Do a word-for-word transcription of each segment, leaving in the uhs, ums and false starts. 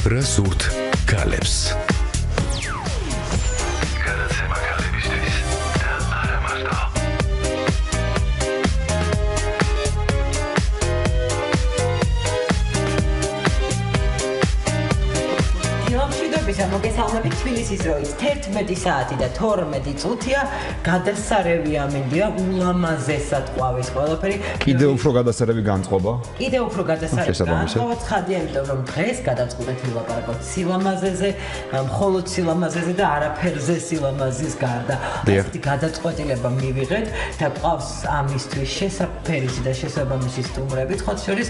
უთხრა სურთ ქალებს. მოგესალმებით თბილისის დროით თერთმეტი საათი და თორმეტი წუთია გადასარევი ამინდია ულამაზესად ყვავის ყველაფერი კიდევ უფრო გადასარევი განწყობა კიდევ უფრო გადასარევი განწყობა ცხადია იმიტომ რომ დღეს გადავწყვეტეთ ვილაპარაკოთ სილამაზეზე მხოლოდ სილამაზეზე და არაფერზე სილამაზის გარდა ასეთი გადაწყვეტილება მივიღეთ და ყავს ამისთვის შესაძფერისი და შესაბამისი სტუმრები ხოთ შორის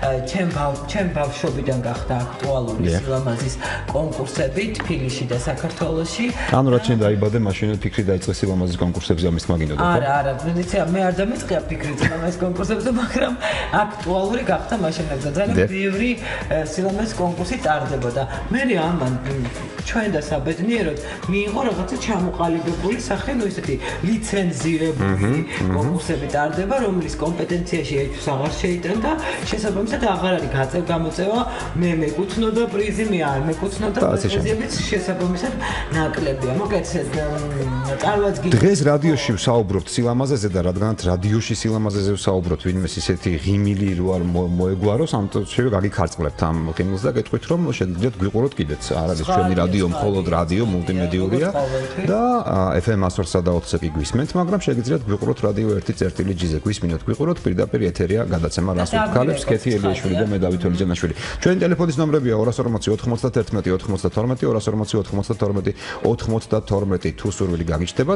ჩემ ბავშვობიდან გახდა აქტუალური სილამაზის კონკურსები თბილისში და საქართველოში. ანუ რაც შენ დაიბადე, მაშინ ფიქრი დაიწყე სილამაზის კონკურსებზე ამის მაგინოდა. არა, არა, იცი, მე არ დამიწყია ფიქრი სილამაზის კონკურსებზე, მაგრამ აქტუალური გახდა მაშინ და ძალიან ბევრი სილამაზის კონკურსი ტარდებოდა. მე ამან ჩვენ და საბედნიეროდ მიიღო რაღაცა ჩამოყალიბებული სახე, ნუ ისეთი ლიცენზირებული კონკურსები ტარდება, რომლის კომპეტენციაში ეჭვს აღარ შეიტანდა, შესაბამისად აღარ არის გაწევ გამოწევა, მე მეკუთვნოდა პრიზი, მე არ მეკუთვნოდა პრიზებიც შესაბამისად ნაკლებია. მოკლედ წარმოადგინეთ. დღეს რადიოში ვსაუბრობთ სილამაზეზე და რადგანაც რადიოში სილამაზეზე ვსაუბრობთ, ვინმეს ისეთი ღიმილი რო არ მოეგვაროს, ამიტომ შეიძლება გაგიქარწყლებთ ამ ღიმილს და გეტყვით რომ შეგიძლიათ გვიყუროთ კიდეც. არ არის ჩვენი რადიო მხოლოდ რადიო მულტიმედიურია და ეფ ემ one hundred twenty კი გვისმენთ, მაგრამ შეგიძლიათ გვიყუროთ რადიო one ზე ჯიზე გვისმინოთ, გვიყუროთ პირდაპირ ეთერია გადაცემა რას ვთქალებს კეთი ელიაშვილი და მე დავით ელჯანაშვილი. ჩვენი ტელეფონის ნომრებია two forty ninety ninety-one ninety-two two forty ninety-two ninety-two თუ სურვილი გაგიჩნდებათ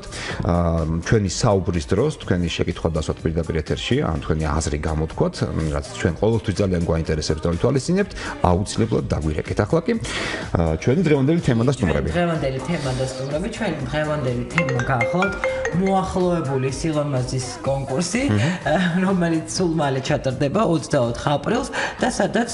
ჩვენი საუბრის დროს, თქვენი შეკითხვა დასვათ პირდაპირ ეთერში, ან თქვენი აზრი გამოთქვათ, რაც ჩვენ ყოველთვის ძალიან გვაინტერესებს და ვითვალისწინებთ, აუცილებლად დაგვირეკეთ. ახლა კი ჩვენი დღევანდელი თემა და სტუმრები. დღევანდელი თემა და სტუმრები, ჩვენი დღევანდელი თემა გახლავთ მოახლოებული სილამაზის კონკურსი, რომელიც სულ მალე ჩატარდება ოცდაოთხ აპრილს და სადაც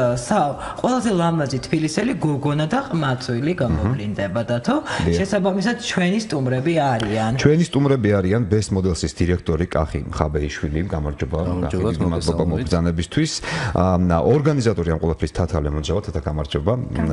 ყველაზე ლამაზი თბილისელი გოგონა და ყმაწვილი გამოვლინდება დათო. შესაბამისად ჩვენი სტუმრები არიან. ჩვენი სტუმრები არიან Best Models-ის დირექტორი კახი მხაბეიშვილი, გამარჯობა. მადლობა მოგბრძანებისთვის. ორგანიზატორი ამ ყველაფრის თათა ლემონჯავა, თათა გამარჯობა.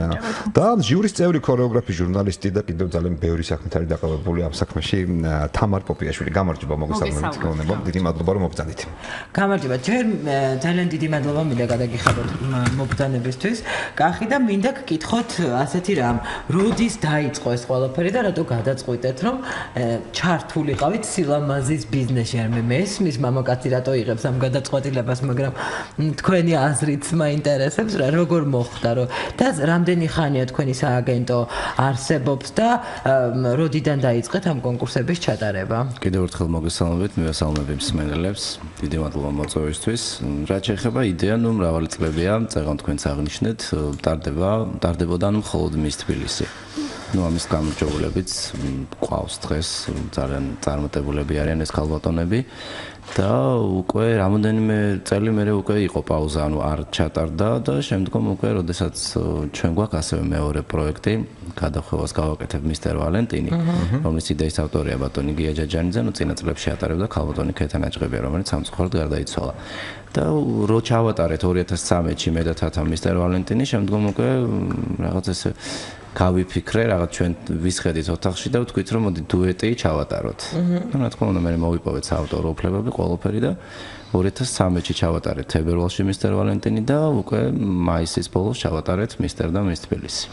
და ჟიურის წევრი, ქორეოგრაფი, ჟურნალისტი და კიდევ ძალიან ბევრი საქმით არის დაყალიბებული ამ საქმეში თამარ პოპიაშვილი. გამარჯობა, მოგესალმებით. გეუბნება, დიდი მადლობა რომ მოგბრძანეთ. გამარჯობა. ჯერ ძალიან დიდი მადლობა მინდა გადაგიხადოთ მოგბრძანებისთვის. კახი და მინდა გკითხოთ ასეთი რამ, როდის დაიწყო ეს ყველაფერი და რატო გადაწყვიტეთ რომ ჩართულიყავით სილამაზის ბიზნესში? არ მე მესმის მამაკაცი რატო იღებს ამ გადაწყვეტილებას, მაგრამ თქვენი აზრიც მაინტერესებს, რა როგორ მოხდა რომ და რამდენი ხანია თქვენი სააგენტო არსებობს და როდიდან დაიწყეთ ამ კონკურსების ჩატარება? კიდევ ერთხელ მოგესალმებით, მივესალმები მსმენელებს, დიდი მადლობა მოწვევისთვის. რაც შეეხება იდეა, ნუ მრავალი წლებია, წეგან თქვენც აღნიშნეთ, ტარდება, ტარდებოდა ნუ მხოლოდ მის თბილისი. ნუ ამის გამარჯვებულებიც ყავს დღეს, ძალიან წარმატებულები არიან ეს ქალბატონები და უკვე რამოდენიმე წელი მერე უკვე იყო პაუზა, ანუ არ ჩატარდა და შემდგომ უკვე როდესაც ჩვენ გვაქვს ასევე მეორე პროექტი, გადახვევას გავაკეთებ მისტერ ვალენტინი, რომლის იდეის ავტორია ბატონი გია ჯაჯანიძე, ნუ წინა წლებში ატარებდა ქალბატონი ქეთა ნაჭყებია, რომელიც სამწუხაროდ გარდაიცვალა. და რო ჩავატარეთ ორი ათას ცხრამეტში მე და თათა მისტერ ვალენტინი, შემდგომ უკვე რაღაც ესე გავიფიქრე, რაღაც ჩვენ ვისხედით ოთახში და ვთქვით რომ მოდი დუეტი ჩავატაროთ. და რა თქმა უნდა მე მოვიპოვეთ საავტორო უფლებები ყველაფერი და ორი ათას ცხრამეტში ჩავატარეთ თებერვალში მისტერ ვალენტინი და უკვე მაისის ბოლოს ჩავატარეთ მისტერ და მის თბილისი.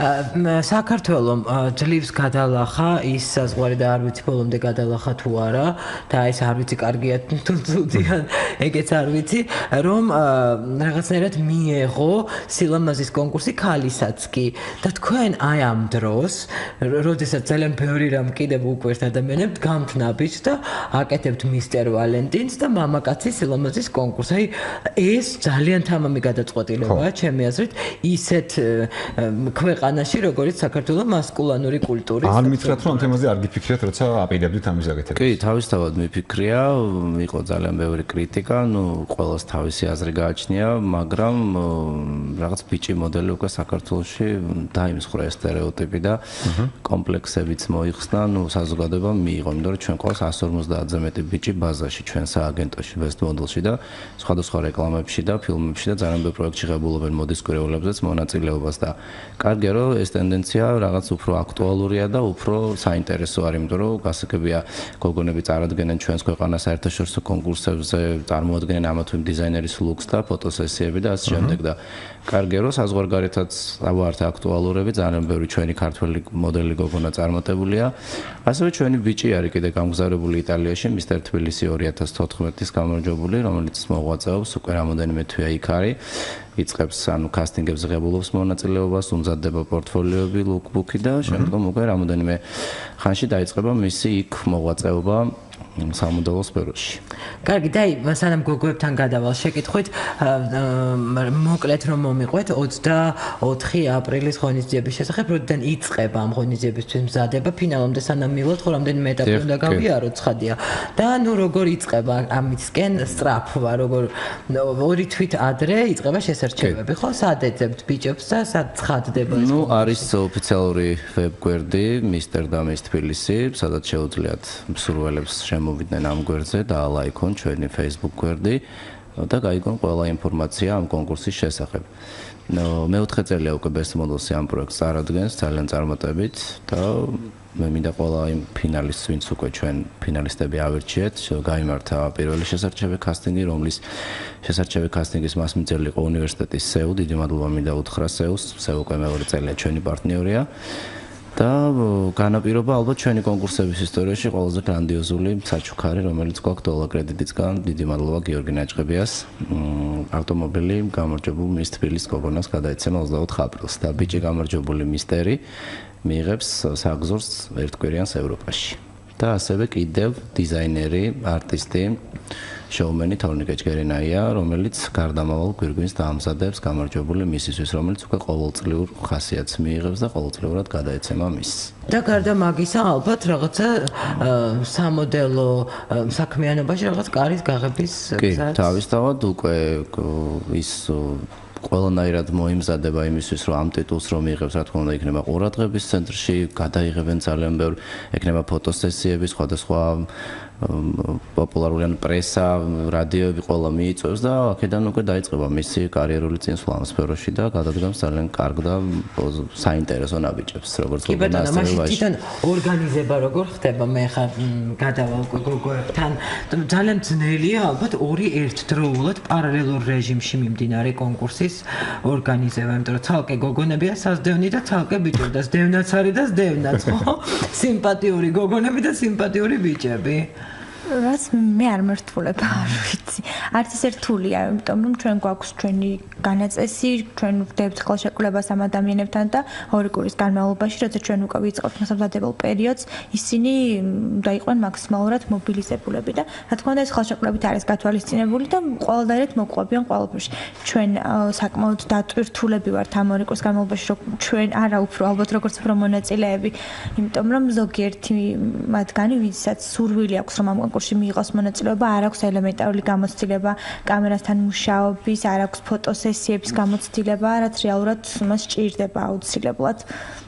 საქართველოს ძლივს გადალახა ის საზღვარი და არ ვიცი ბოლომდე გადალახა თუ არა და ეს არ ვიცი კარგია თუ ცუდია, ეგეც არ ვიცი, რომ რაღაცნაირად მიეღო სილამაზის კონკურსი ქალისაც კი და თქვენ აი ამ დროს, როდესაც ძალიან ბევრი რამ კიდევ უკვირთ ადამიანებს გამთნაბიჯს და აკეთებთ მისტერ ვალენტინს და მამაკაცი სილამაზის კონკურსი. აი ეს ძალიან თამამი გადაწყვეტილებაა ჩემი აზრით ისეთ ქვეყანაში, როგორც საქართველოს მასკულანური კულტურის. არ მითხრათ რომ ამ თემაზე არ გიფიქრეთ, როცა აპირებდით ამის გაკეთებას? კი, თავისთავად მიფიქრია, იყო ძალიან ბევრი კრიტიკა, ნუ ყველას თავისი აზრი გააჩნია, მაგრამ რაღაც ბიჭი მოდელი უკვე საქართველოში დაიმსხვრა ეს სტერეოტიპი და კომპლექსებიც მოიხსნა, ნუ საზოგადოებამ მიიღო, იმიტომ რომ ჩვენ ყავს one forty-ზე მეტი ბიჭი ბაზაში ჩვენ სააგენტოში Best first modelში და სხვადასხვა რეკლამებში და ფილმებში და ძალიან ბევრ პროექტში ღებულობენ მოდის კვირეულებზეც მონაწილეობას და კარგია რომ ეს ტენდენცია რაღაც უფრო აქტუალურია და უფრო საინტერესო არის, იმიტომ რომ გასაგებია გოგონები წარადგენენ ჩვენს ქვეყანას საერთაშორისო კონკურსებზე, წარმოადგენენ ამა თუ იმ დიზაინერის ლუქს და ფოტოსესიები და ასე შემდეგ და კარგია რომ საზღვარგარეთაც ავართ აქტუალურები, ძალიან ბევრი ჩვენი ქართველი მოდელი გოგონა წარმატებულია. ასევე ჩვენი ბიჭი არის კიდე გამგზავრებული იტალიაში, მისტერ თბილისი ორი ათას თოთხმეტის გამარჯვებული, რომელიც მოღვაწეობს უკვე რამოდენიმე თვეა იქ არის. იწყებს ანუ კასტინგებზე ღებულობს მონაწილეობას, უმზადდება პორტფოლიოები, ლუკბუქი და შემდგომ უკვე რამოდენიმე ხანში დაიწყება მისი იქ მოღვაწეობა სამოდელო სფეროში. კარგი, დაი, სანამ გოგოებთან გადავალ შეკითხვით, მოკლედ რომ მომიყვეთ ოცდაოთხი აპრილის ღონისძიების შესახებ, როდიდან იწყება ამ ღონისძიებისთვის მზადება, ფინალამდე სანამ მივალთ, ხო რამდენიმე ეტაპი უნდა გავიაროთ, ცხადია. და ნუ როგორ იწყება ამისკენ სწრაფვა, როგორ ორი თვით ადრე იწყება შესარჩევები, ხო? სად ეძებთ ბიჭებს და სად ცხადდება ეს? ნუ არის ოფიციალური ვებგვერდი მისტერ და მის თბილისი, სადაც შეუძლიათ მსურველებს მოვიდნენ ამ გვერდზე და ლაიქონ ჩვენი Facebook გვერდი და გაიგონ ყველა ინფორმაცია ამ კონკურსის შესახებ. მეოთხე წელია უკვე Best Models-ი ამ პროექტს წარადგენს ძალიან წარმატებით და მე მინდა ყველა იმ ფინალისტს, ვინც უკვე ჩვენ ფინალისტები ავირჩიეთ, გაიმართა პირველი შესარჩევი კასტინგი, რომლის შესარჩევი კასტინგის მასმიძელი იყო უნივერსიტეტის სეუ, დიდი მადლობა მინდა უთხრა სეუს, სეუ უკვე მეორე წელია ჩვენი პარტნიორია. და განაპირობა ალბათ ჩვენი კონკურსების ისტორიაში ყველაზე გრანდიოზული საჩუქარი, რომელიც გვაქვს დოლა კრედიტისგან. დიდი მადლობა გიორგი ნაჭყებიას. ავტომობილი გამარჯვებულ მის თბილის გოგონას გადაეცემა ოცდაოთხ აპრილს და ბიჭი გამარჯვებული მისტერი მიიღებს საგზურს ერთკვირიანს ევროპაში. და ასევე კიდევ დიზაინერი, არტისტი, შოუმენი თორნიკე ჭგერინაია, რომელიც გარდამავალ გვირგვინს დაამზადებს გამარჯვებული მისისთვის, რომელიც უკვე ყოველწლიურ ხასიათს მიიღებს და ყოველწლიურად გადაეცემა მისს. და გარდა მაგისა, ალბათ რაღაცა სამოდელო საქმიანობაში რაღაც კარის გაღების გზაც. კი, თავისთავად უკვე ის ყველანაირად მოიმზადება იმისთვის, რომ ამ ტიტულს რომ მიიღებს, რა თქმა უნდა, იქნება ყურადღების ცენტრში, გადაიღებენ ძალიან ბევრ, ექნება ფოტოსესიები, სხვადასხვა პოპულარული პრესა, რადიოები ყველა მიიწვევს და აქედან უკვე დაიწყება მისი კარიერული წინსვლა ამ სფეროში და გადადგამს ძალიან კარგ და საინტერესო ნაბიჯებს, როგორც კი ბატონო, მაშინ თვითონ ორგანიზება როგორ ხდება? მე ხა გადავალ გოგოებთან. ძალიან ძნელია ალბათ ორი ერთდროულად პარალელურ რეჟიმში მიმდინარე კონკურსის ორგანიზება, იმიტომ რომ ცალკე გოგონებია საზდევნი და ცალკე ბიჭები და სდევნაც არის და სდევნაც, ხო? სიმპათიური გოგონები და სიმპათიური ბიჭები. რაც მე არ მართულებ არ ვიცი. არც ისე რთულია, იმიტომ რომ ჩვენ გვაქვს ჩვენი განაწესი, ჩვენ ვხდებთ ხელშეკრულებას ამ ადამიანებთან და ორი კვირის განმავლობაში, როცა ჩვენ უკვე ვიწყებთ მოსამზადებელ პერიოდს, ისინი დაიყვნენ მაქსიმალურად მობილიზებულები და რა თქმა უნდა ეს ხელშეკრულებით არის გათვალისწინებული და ყველადაირად მოყვებიან ყველაფერში. ჩვენ საკმაოდ დატვირთულები ვართ ამ ორი კვირის განმავლობაში, რომ ჩვენ არა უფრო ალბათ როგორც უფრო მონაწილეები, იმიტომ რომ ზოგიერთი მათგანი, ვისაც სურვილი აქვს რომ ამ კონკურსში მიიღოს მონაწილეობა, არ აქვს ელემენტარული გამოცდილება კამერასთან მუშაობის, არ აქვს ფოტოსესიების გამოცდილება, რაც რეალურად მას სჭირდება აუცილებლად.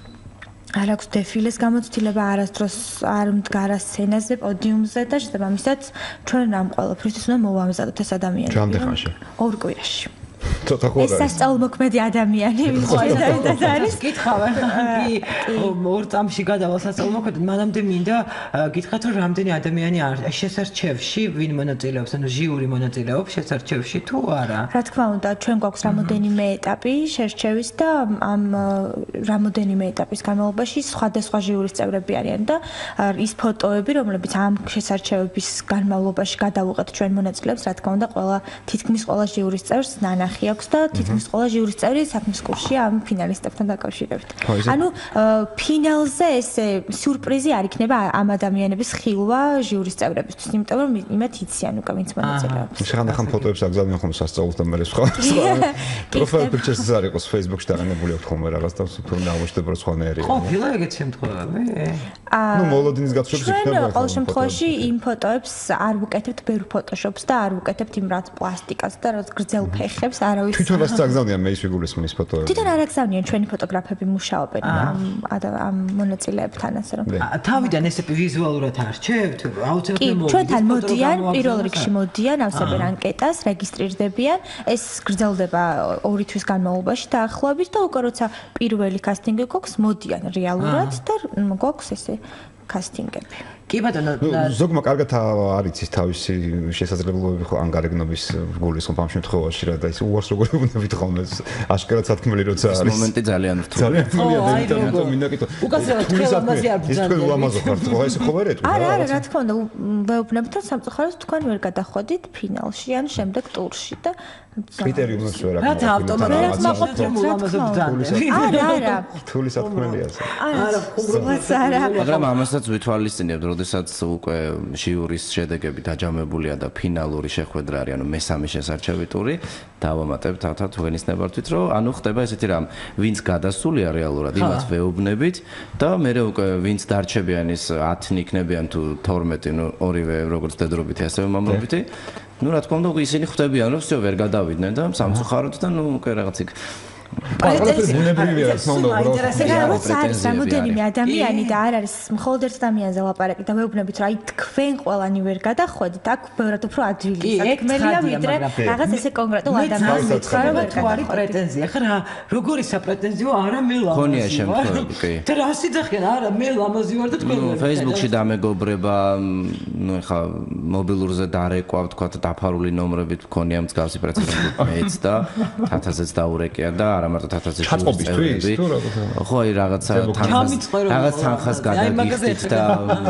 არ აქვს დეფილეს გამოცდილება, არასდროს არ მდგარა სცენაზე, პოდიუმზე და შესაბამისად ჩვენ ამ ყველაფრისთვის უნდა მოვამზადოთ ეს ადამიანები. რამდენ ხანში? ორ კვირაში. ცოტა ხო არის. ეს სასწაულმოქმედი ადამიანი ვიწყოთ არის. გითხავენ, კი, ორ წამში გადავალ სასწაულმოქმედად, მანამდე მინდა გითხრათ, რომ რამდენი ადამიანი არის შესარჩევში, ვინ მონაწილეობს, ანუ ჟიური მონაწილეობს შესარჩევში თუ არა? რა თქმა უნდა, ჩვენ გვაქვს რამოდენიმე ეტაპი შერჩევის და ამ რამოდენიმე ეტაპის განმავლობაში სხვადასხვა ჟიურის წევრები არიან და ის ფოტოები, რომლებიც ამ შესარჩევების განმავლობაში გადავუყეთ ჩვენ მონაწილეებს, რა თქმა უნდა, ყველა თითქმის ყველა ჟიურის წევრს ნანახი აქვს და თითქმის ყველა ჟიურის წევრი საქმის კურსია ამ ფინალისტებთან დაკავშირებით. ანუ ფინალზე ესე სიურპრიზი არ იქნება ამ ადამიანების ხილვა ჟიურის წევრებისთვის, იმიტომ რომ იმათ იციან უკვე ვინც მონაწილეობს. შეხანახან ფოტოებს აგზავნიან ხოლმე სასწაულს და მე სხვა. პროფაილ პიქჩერს არ იყოს Facebook-ში დაყენებული აქვს ხოლმე რაღაც და თუნდაც აღმოჩნდება რომ სხვანაირია. ყოფილა ეგეთ შემთხვევები? ნუ მოლოდინის გაცვლებს იქნება. ჩვენ ყოველ შემთხვევაში იმ ფოტოებს არ ვუკეთებთ ბევრ ფოტოშოპს და არ ვუკეთებთ იმ რაც პლასტიკას და რაც გრძელ ფეხებს, არავის ვიდეოის. თვითონ რას წაგზავნიან მე ის ვიგულისხმის ფოტოები. თვითონ არ აგზავნიან ჩვენი ფოტოგრაფები მუშაობენ ამ ამ მონაწილეებთან ასე რომ. თავიდან ესე ვიზუალურად არჩევთ? კი, ჩვენთან მოდიან, პირველ რიგში მოდიან, ავსებენ ანკეტას, რეგისტრირდებიან, ეს გრძელდება ორი თვის განმავლობაში დაახლოებით და უკვე როცა პირველი კასტინგი გვაქვს, მოდიან რეალურად და გვაქვს ესე კასტინგები. კი ბატონო, ზოგმა კარგად არის ის თავისი შესაძლებლობები ხო ანგარეგნობის გულისხმობ ამ შემთხვევაში რა და ის უარს როგორ უნდა ვითხოვნე აშკარად სათქმელი როცა არის. ეს მომენტი ძალიან რთული. ძალიან რთულია და ამიტომ მინდა კითხო. უკაცრავად თქვენ ლამაზი არ ბრძანდებით. ის თქვენ ლამაზო ხართ, ხო ეს ხო ვერ ეტყვი. არა, არა, რა თქმა უნდა, ვეუბნებით რომ სამწუხაროდ თქვენ ვერ გადახვედით ფინალში ან შემდეგ ტურში და კრიტერიუმებს ვერ აქვს. რაც ავტომატურად მაყოფთ რომ ლამაზო ბრძანდები. არა, არა. რთული სათქმელია ეს. არა, ხუმრობაც არა. მაგრამ ამასაც ვითვალისწინებთ, როდესაც უკვე ჟიურის შედეგები დაჯამებულია და ფინალური შეხვედრა არის, ანუ მესამე შესარჩევი ტური, დავამატებთ თავად თქვენის ნებართვით, რომ ანუ ხდება ესეთი რამ, ვინც გადასულია რეალურად, იმას ვეუბნებით და მე უკვე ვინც დარჩებიან ის ათი იქნებიან თუ თორმეტი, ნუ ორივე როგორც დედრობითი, ასევე მამრობითი. ну რა თქმა უნდა ისინი ხვდებიან რომ всё ვერ გადავიდნენ და სამწუხაროდ და ну უკვე რაღაც იქ პრეტენზია ბუნებრივია რა თქმა უნდა უბრალოდ არის რამოდენიმე ადამიანი და არ არის მხოლოდ ერთ ადამიანზე ლაპარაკი და ვეუბნებით რომ აი თქვენ ყველანი ვერ გადახვედით აქ ბევრად უფრო ადვილი საქმეა ვიდრე რაღაც ესე კონკრეტულ ადამიანს ხარ თუ არის პრეტენზია ხა რა როგორი საპრეტენზიო არა მე ლამაზი ხონია შემთხვევები კი და რა სიძახიან არა მე ლამაზი ვარ და თქვენ ნუ Facebook-ში დამეგობრება ნუ ხა მობილურზე დარეკვა თქვა დაფარული ნომრებით მქონია მსგავსი პრეცედენტი მეც და თათაზეც დაურეკია და არა მარტო თათაზე ჩაწყობისთვის თუ რაღაცა ხო აი რაღაცა თანხას რაღაც თანხას გადაგიხდით და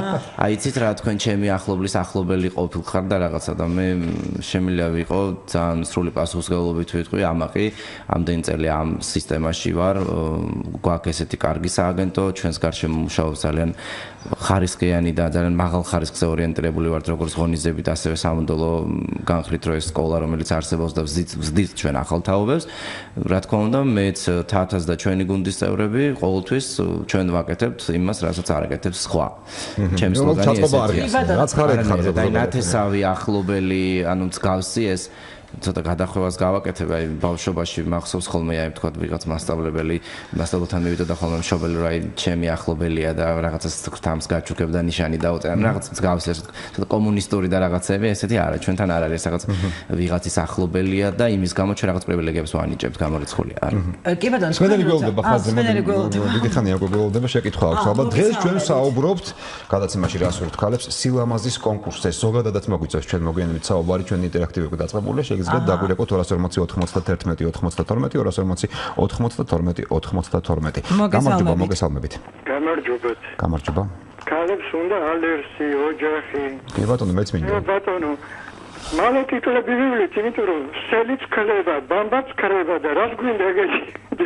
აი იცით რა თქვენ ჩემი ახლობლის ახლობელი ყოფილხარ და რაღაცა და მე შემიძლია ვიყო ძალიან სრული პასუხისმგებლობით ვიტყვი ამაყი ამდენი წელი ამ სისტემაში ვარ გვაქვს ესეთი კარგი სააგენტო ჩვენს გარშემო მუშაობს ძალიან ხარისხიანი და ძალიან მაღალ ხარისხზე ორიენტირებული ვართ როგორც ღონისძიებით ასევე სამონდოლო განხრით რო ეს სკოლა რომელიც არსებობს და ვზდით ჩვენ ახალ თაობებს რა თქმა უნდა მეც თათას და ჩვენი გუნდის წევრები ყოველთვის ჩვენ ვაკეთებთ იმას რასაც არ აკეთებს სხვა ჩემს სლოგანი ესეთი რაც ხარ ეხარ და ნათესავი ახლობელი ანუ მსგავსი ეს ცოტა გადახვევას გავაკეთებ აი ბავშვობაში მახსოვს ხოლმე აი თქვა ვიღაც მასწავლებელი მასწავლებელთან მივიდა და ხოლმე მშობელი რა აი ჩემი ახლობელია და რაღაცას თამს გაჩუქებ და ნიშანი დაუწერა რაღაც მსგავსი ცოტა კომუნისტური და რაღაცები ესეთი არა ჩვენთან არ არის რაღაც ვიღაცის ახლობელია და იმის გამო ჩვენ რაღაც პრივილეგიებს ვანიჭებთ გამორიცხული არა კი ბატონო სვენელი გველდება ხაზზე დიდი ხანია უკვე გველდება შეკითხვა აქვს ალბათ დღეს ჩვენ საუბრობთ გადაცემაში რას ვთქალებს სილამაზის კონკურსზე ზოგადადაც მოგვიწევს ჩვენ მოგვიანებით საუბარი ჩვენ ინტერაქტივები დაწყებულია ზედ დაგვირეკოთ ორას ორმოცი ოთხმოცდაერთმეტი ოცდათორმეტი ორას ორმოცი ოთხმოცდათორმეტი ოცდათორმეტი გამარჯობა მოგესალმებით გამარჯობათ გამარჯობა ქალებს უნდა ალერსი ოჯახი კი ბატონო მეც მინდა ბატონო მალე ტიტულები ვივლით იმიტომ რომ სელიც ქლება ბამბაც ქრება და რას გვინდა ეგეთი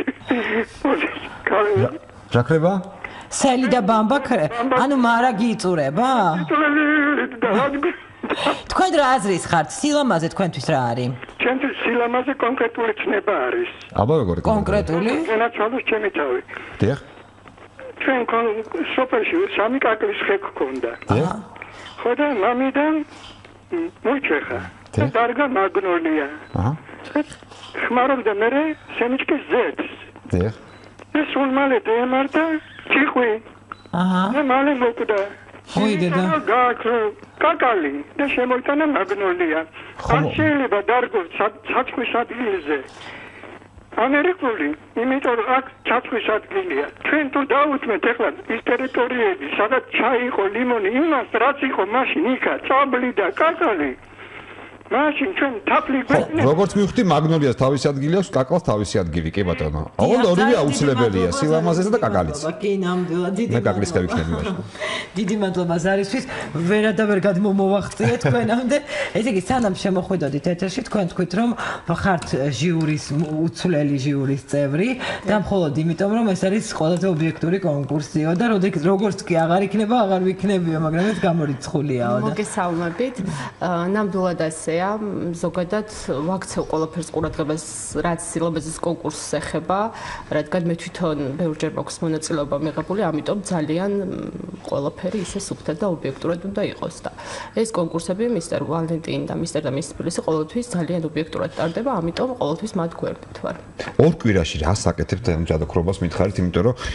რა ქრება სელი და ბამბა ანუ მარაგი იწურება ტიტულები ვივლით და რას გვინდა თქვენ რა აზრის ხართ? სილამაზე თქვენთვის რა არის? ჩემთვის სილამაზე კონკრეტული ცნება არის. აბა როგორი კონკრეტული? განაცხადოს ჩემი თავი. დიახ. ჩვენ სოფელში სამი კაკლის ხე გქონდა. დიახ. ხო და მამიდან მოიჩეხა. და დარგა მაგნოლია. აჰა. ხმარობდა მე სემიჩკის ზეთს. დიახ. ეს სულ მალე დაემართა ჭიხვი. აჰა. და მალე მოკვდა. მოიდედა კაკალი და შემოიტანა მაგნოლია არ შეიძლება დარგოს ცაცხვის ადგილზე ამერიკული იმიტომ რომ აქ ცაცხვის ადგილია ჩვენ თუ დაუთმეთ ახლა ის ტერიტორიები სადაც ჩაიყო ლიმონი იმას რაც იყო მაშინ იქა წაბლი და კაკალი მაშინ ჩვენ თაფლი გვექნებოდა როგორც მივხვდი მაგნოლიას თავისი ადგილი აქვს კაკალს თავისი ადგილი კი ბატონო ოღონდ ორივე აუცილებელია სილამაზეზე და კაკალიც კი ნამდვილად დიდი მე კაკლის გავიქნები მაშინ დიდი მადლობა ზარისთვის ვერა და ვერ გადმომოვახციეთ თქვენამდე ესე იგი სანამ შემოხვიდოდით ეთერში თქვენ თქვით რომ ხართ ჟიურის უცვლელი ჟიურის წევრი და მხოლოდ იმიტომ რომ ეს არის ყველაზე ობიექტური კონკურსიო და როგორც კი აღარ იქნება აღარ ვიქნებიო მაგრამ ეს გამორიცხულია მოგესალმებით ნამდვილად ასეა მარტივია, ზოგადად ვაქცევ ყველაფერს ყურადღებას, რაც სილამაზის კონკურსს ეხება, რადგან მე თვითონ ბევრჯერ მაქვს მონაწილეობა მიღებული, ამიტომ ძალიან ყველაფერი ისე სუფთად და ობიექტურად უნდა იყოს და ეს კონკურსები მისტერ ვალენტინ და მისტერ და მისის თბილისი ყოველთვის ძალიან ობიექტურად ტარდება, ამიტომ ყოველთვის მათ გვერდით ვარ. ორ კვირაში რა საკეთებთ ჯადოქრობას მითხარით, იმიტომ რომ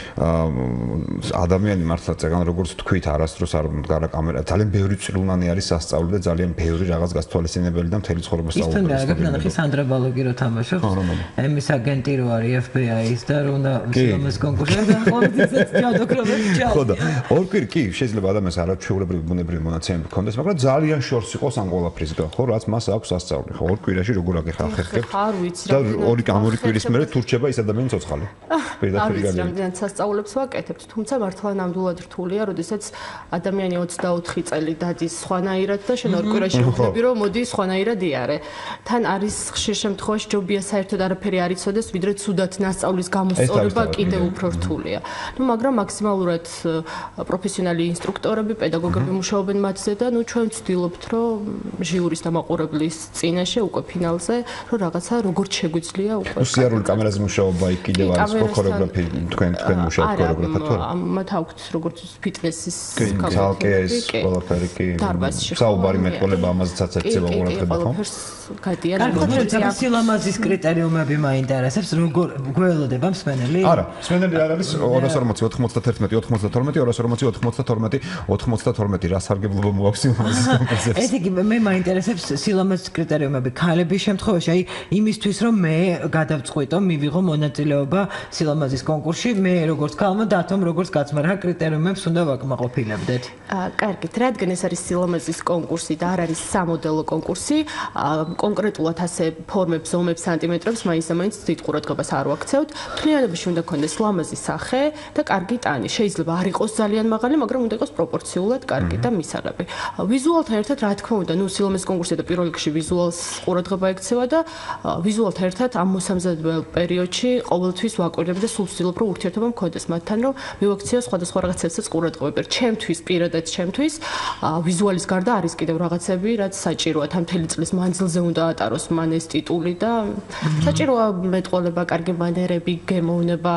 ადამიანი მართლა წეგან როგორც თქვით, არასდროს არ მდგარა კამერა, ძალიან ბევრი წილუნანი არის სასწაული და ძალიან ბევრი რაღაც გასთვალისწინებელი და მთელი ცხოვრება სწავლობს. ისთან რა გქნა სანდრა ბალოგი რო თამაშობს. ემის აგენტი რო არის ეფ ბი აის და რო უნდა სილამაზის კონკურსზე და ყოველთვის ჯადოქრობები ჩავა. ხო და ორ კვირი კი შეიძლება ადამიანს არაჩვეულებრივი ბუნებრივი მონაცემები ჰქონდეს, მაგრამ ძალიან შორს იყოს ამ ყველაფრის და ხო რაც მას აქვს სასწაული. ხო ორ კვირაში როგორ აღეხებთ? არ ვიცი რა. და ორი ორი კვირის მერე თუ რჩება ის ადამიანი ცოცხალი. არ ვიცი რამდენად სასწაულებს ვაკეთებთ, თუმცა მართლა ნამდვილად რთულია, როდესაც ადამიანი ოცდაოთხი წელი დადის სხვანაირად და შენ ორ კვირაში ვხვდები რომ მოდი სხვანაირად იარე. თან არის ხშირ შემთხვევაში ჯობია საერთოდ არაფერი არ იცოდეს, ვიდრე ცუდად ნასწავლის გამოსწორება კიდევ უფრო რთულია. ნუ მაგრამ მაქსიმალურად პროფესიონალი ინსტრუქტორები, პედაგოგები მუშაობენ მათზე და ნუ ჩვენ ვცდილობთ რომ ჟიურის დამაყურებლის წინაშე უკვე ფინალზე რომ რაღაცა როგორც შეგვიძლია უკვე. სიარული კამერაზე მუშაობა იქ კიდევ არის ქორეოგრაფი თქვენ თქვენ მუშაობთ ქორეოგრაფად თუ არა? მათ აქვთ როგორც ფიტნესის კალკეს ყველაფერი კი. საუბარი მეტყოლება ამაზეც ეცემა ყურადღება ხო? გადიან ამ სილამაზის კრიტერიუმები მაინტერესებს, როგორ გველოდება მსმენელი? არა, მსმენელი არ არის ორას ორმოცი, ოთხმოცდათერთმეტი, ოთხმოცდათორმეტი, ორას ორმოცი, ოთხმოცდათორმეტი, ოთხმოცდათორმეტი, რა სარგებლობა მოაქვს სილამაზის კონკურსებს? ეს იგი მე მაინტერესებს სილამაზის კრიტერიუმები ქალების შემთხვევაში, აი იმისთვის რომ მე გადავწყვიტო, მივიღო მონაწილეობა სილამაზის კონკურსში, მე როგორც ქალმა დათომ როგორც კაცმა რა კრიტერიუმებს უნდა ვაკმაყოფილებდეთ? აა, კარგით, რადგან ეს არის სილამაზის კონკურსი და არ არის სამოდელო კონკურსი, კონკრეტულად ასე ფორმებს, ზომებს, სანტიმეტრებს მაინც და მაინც დიდ ყურადღებას არ ვაქცევთ. მთლიანობაში უნდა გქონდეს ლამაზი სახე და კარგი ტანი. შეიძლება არ იყოს ძალიან მაღალი, მაგრამ უნდა იყოს პროპორციულად კარგი და მისაღები. ვიზუალთან ერთად, რა თქმა უნდა, ნუ სილამაზის კონკურსი და პირველ რიგში ვიზუალს ყურადღება ექცევა და ვიზუალთან ერთად ამ მოსამზადებელ პერიოდში ყოველთვის ვაკვირდები და სულ ვცდილობ რომ ურთიერთობა მქონდეს მათთან, რომ მივაქციო სხვადასხვა რაღაცებსაც ყურადღებები. ჩემთვის, პირადად ჩემთვის, ვიზუალის გარდა არის კიდევ რაღაცები, რაც საჭიროა ამ მთელი წლის მანძილზე უნდა ატაროს მან ეს ტიტული და საჭიროა მეტყოლება, კარგი მანერები, გემოვნება,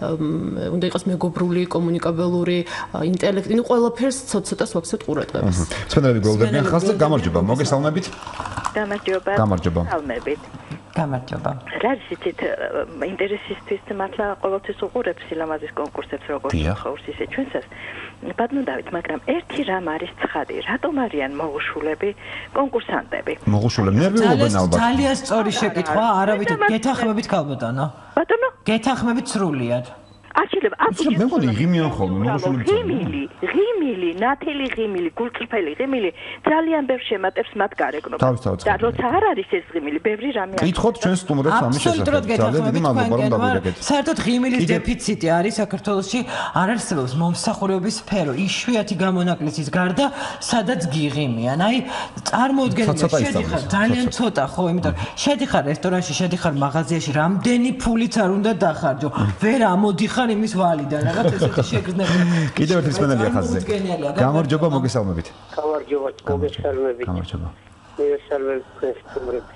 უნდა იყოს მეგობრული, კომუნიკაბელური, ინტელექტი, ნუ ყველაფერს ცოტ-ცოტას ვაქცევთ ყურადღებას. მსმენელები გველოდებიან ხაზზე, გამარჯობა, მოგესალმებით. გამარჯობა. გამარჯობა. სალმებით. გამარჯობა. რა ისეთ ინტერესისთვის მართლა ყოველთვის უყურებ სილამაზის კონკურსებს როგორც ხაურს ისე ჩვენსაც. ბატონო დავით, მაგრამ ერთი რამ არის ცხადი, რატომ არიან მოღუშულები კონკურსანტები? მოღუშულები ნერვიულობენ ალბათ. ძალიან სწორი შეკითხვა, არავით გეთანხმებით ქალბატონო. ბატონო? გეთანხმებით სრულიად. არჩილება, აბსოლუტურად მე მგონი ღიმიან ხოლმე მოღუშულები. ღიმილი, ღიმილი, ნათელი ღიმილი, გულწრფელი ღიმილი ძალიან ბევრ შემატებს მათ გარეგნობას. და როცა არ არის ეს ღიმილი, ბევრი რამე არის. კითხოთ ჩვენ სტუმრებს ამის შესახებ. ძალიან დიდი მადლობა რომ დაგვირეკეთ. საერთოდ ღიმილის დეფიციტი არის საქართველოში, არ არსებობს მომსახურების სფერო, იშვიათი გამონაკლისის გარდა, სადაც გიღიმიან. აი, წარმოუდგენელია, შედიხარ ძალიან ცოტა ხო, იმიტომ შედიხარ რესტორანში, შედიხარ მაღაზიაში, რამდენი ფულიც არ უნდა დახარჯო. ვერ ამოდიხარ იმის ვალიდან, რაღაც ესეთი შეგრძნები. კიდევ ერთი მსმენელია ხაზზე. გამარჯობა, მოგესალმებით. გამარჯობა, მოგესალმებით. გამარჯობა. მოგესალმებით სტუმრებს.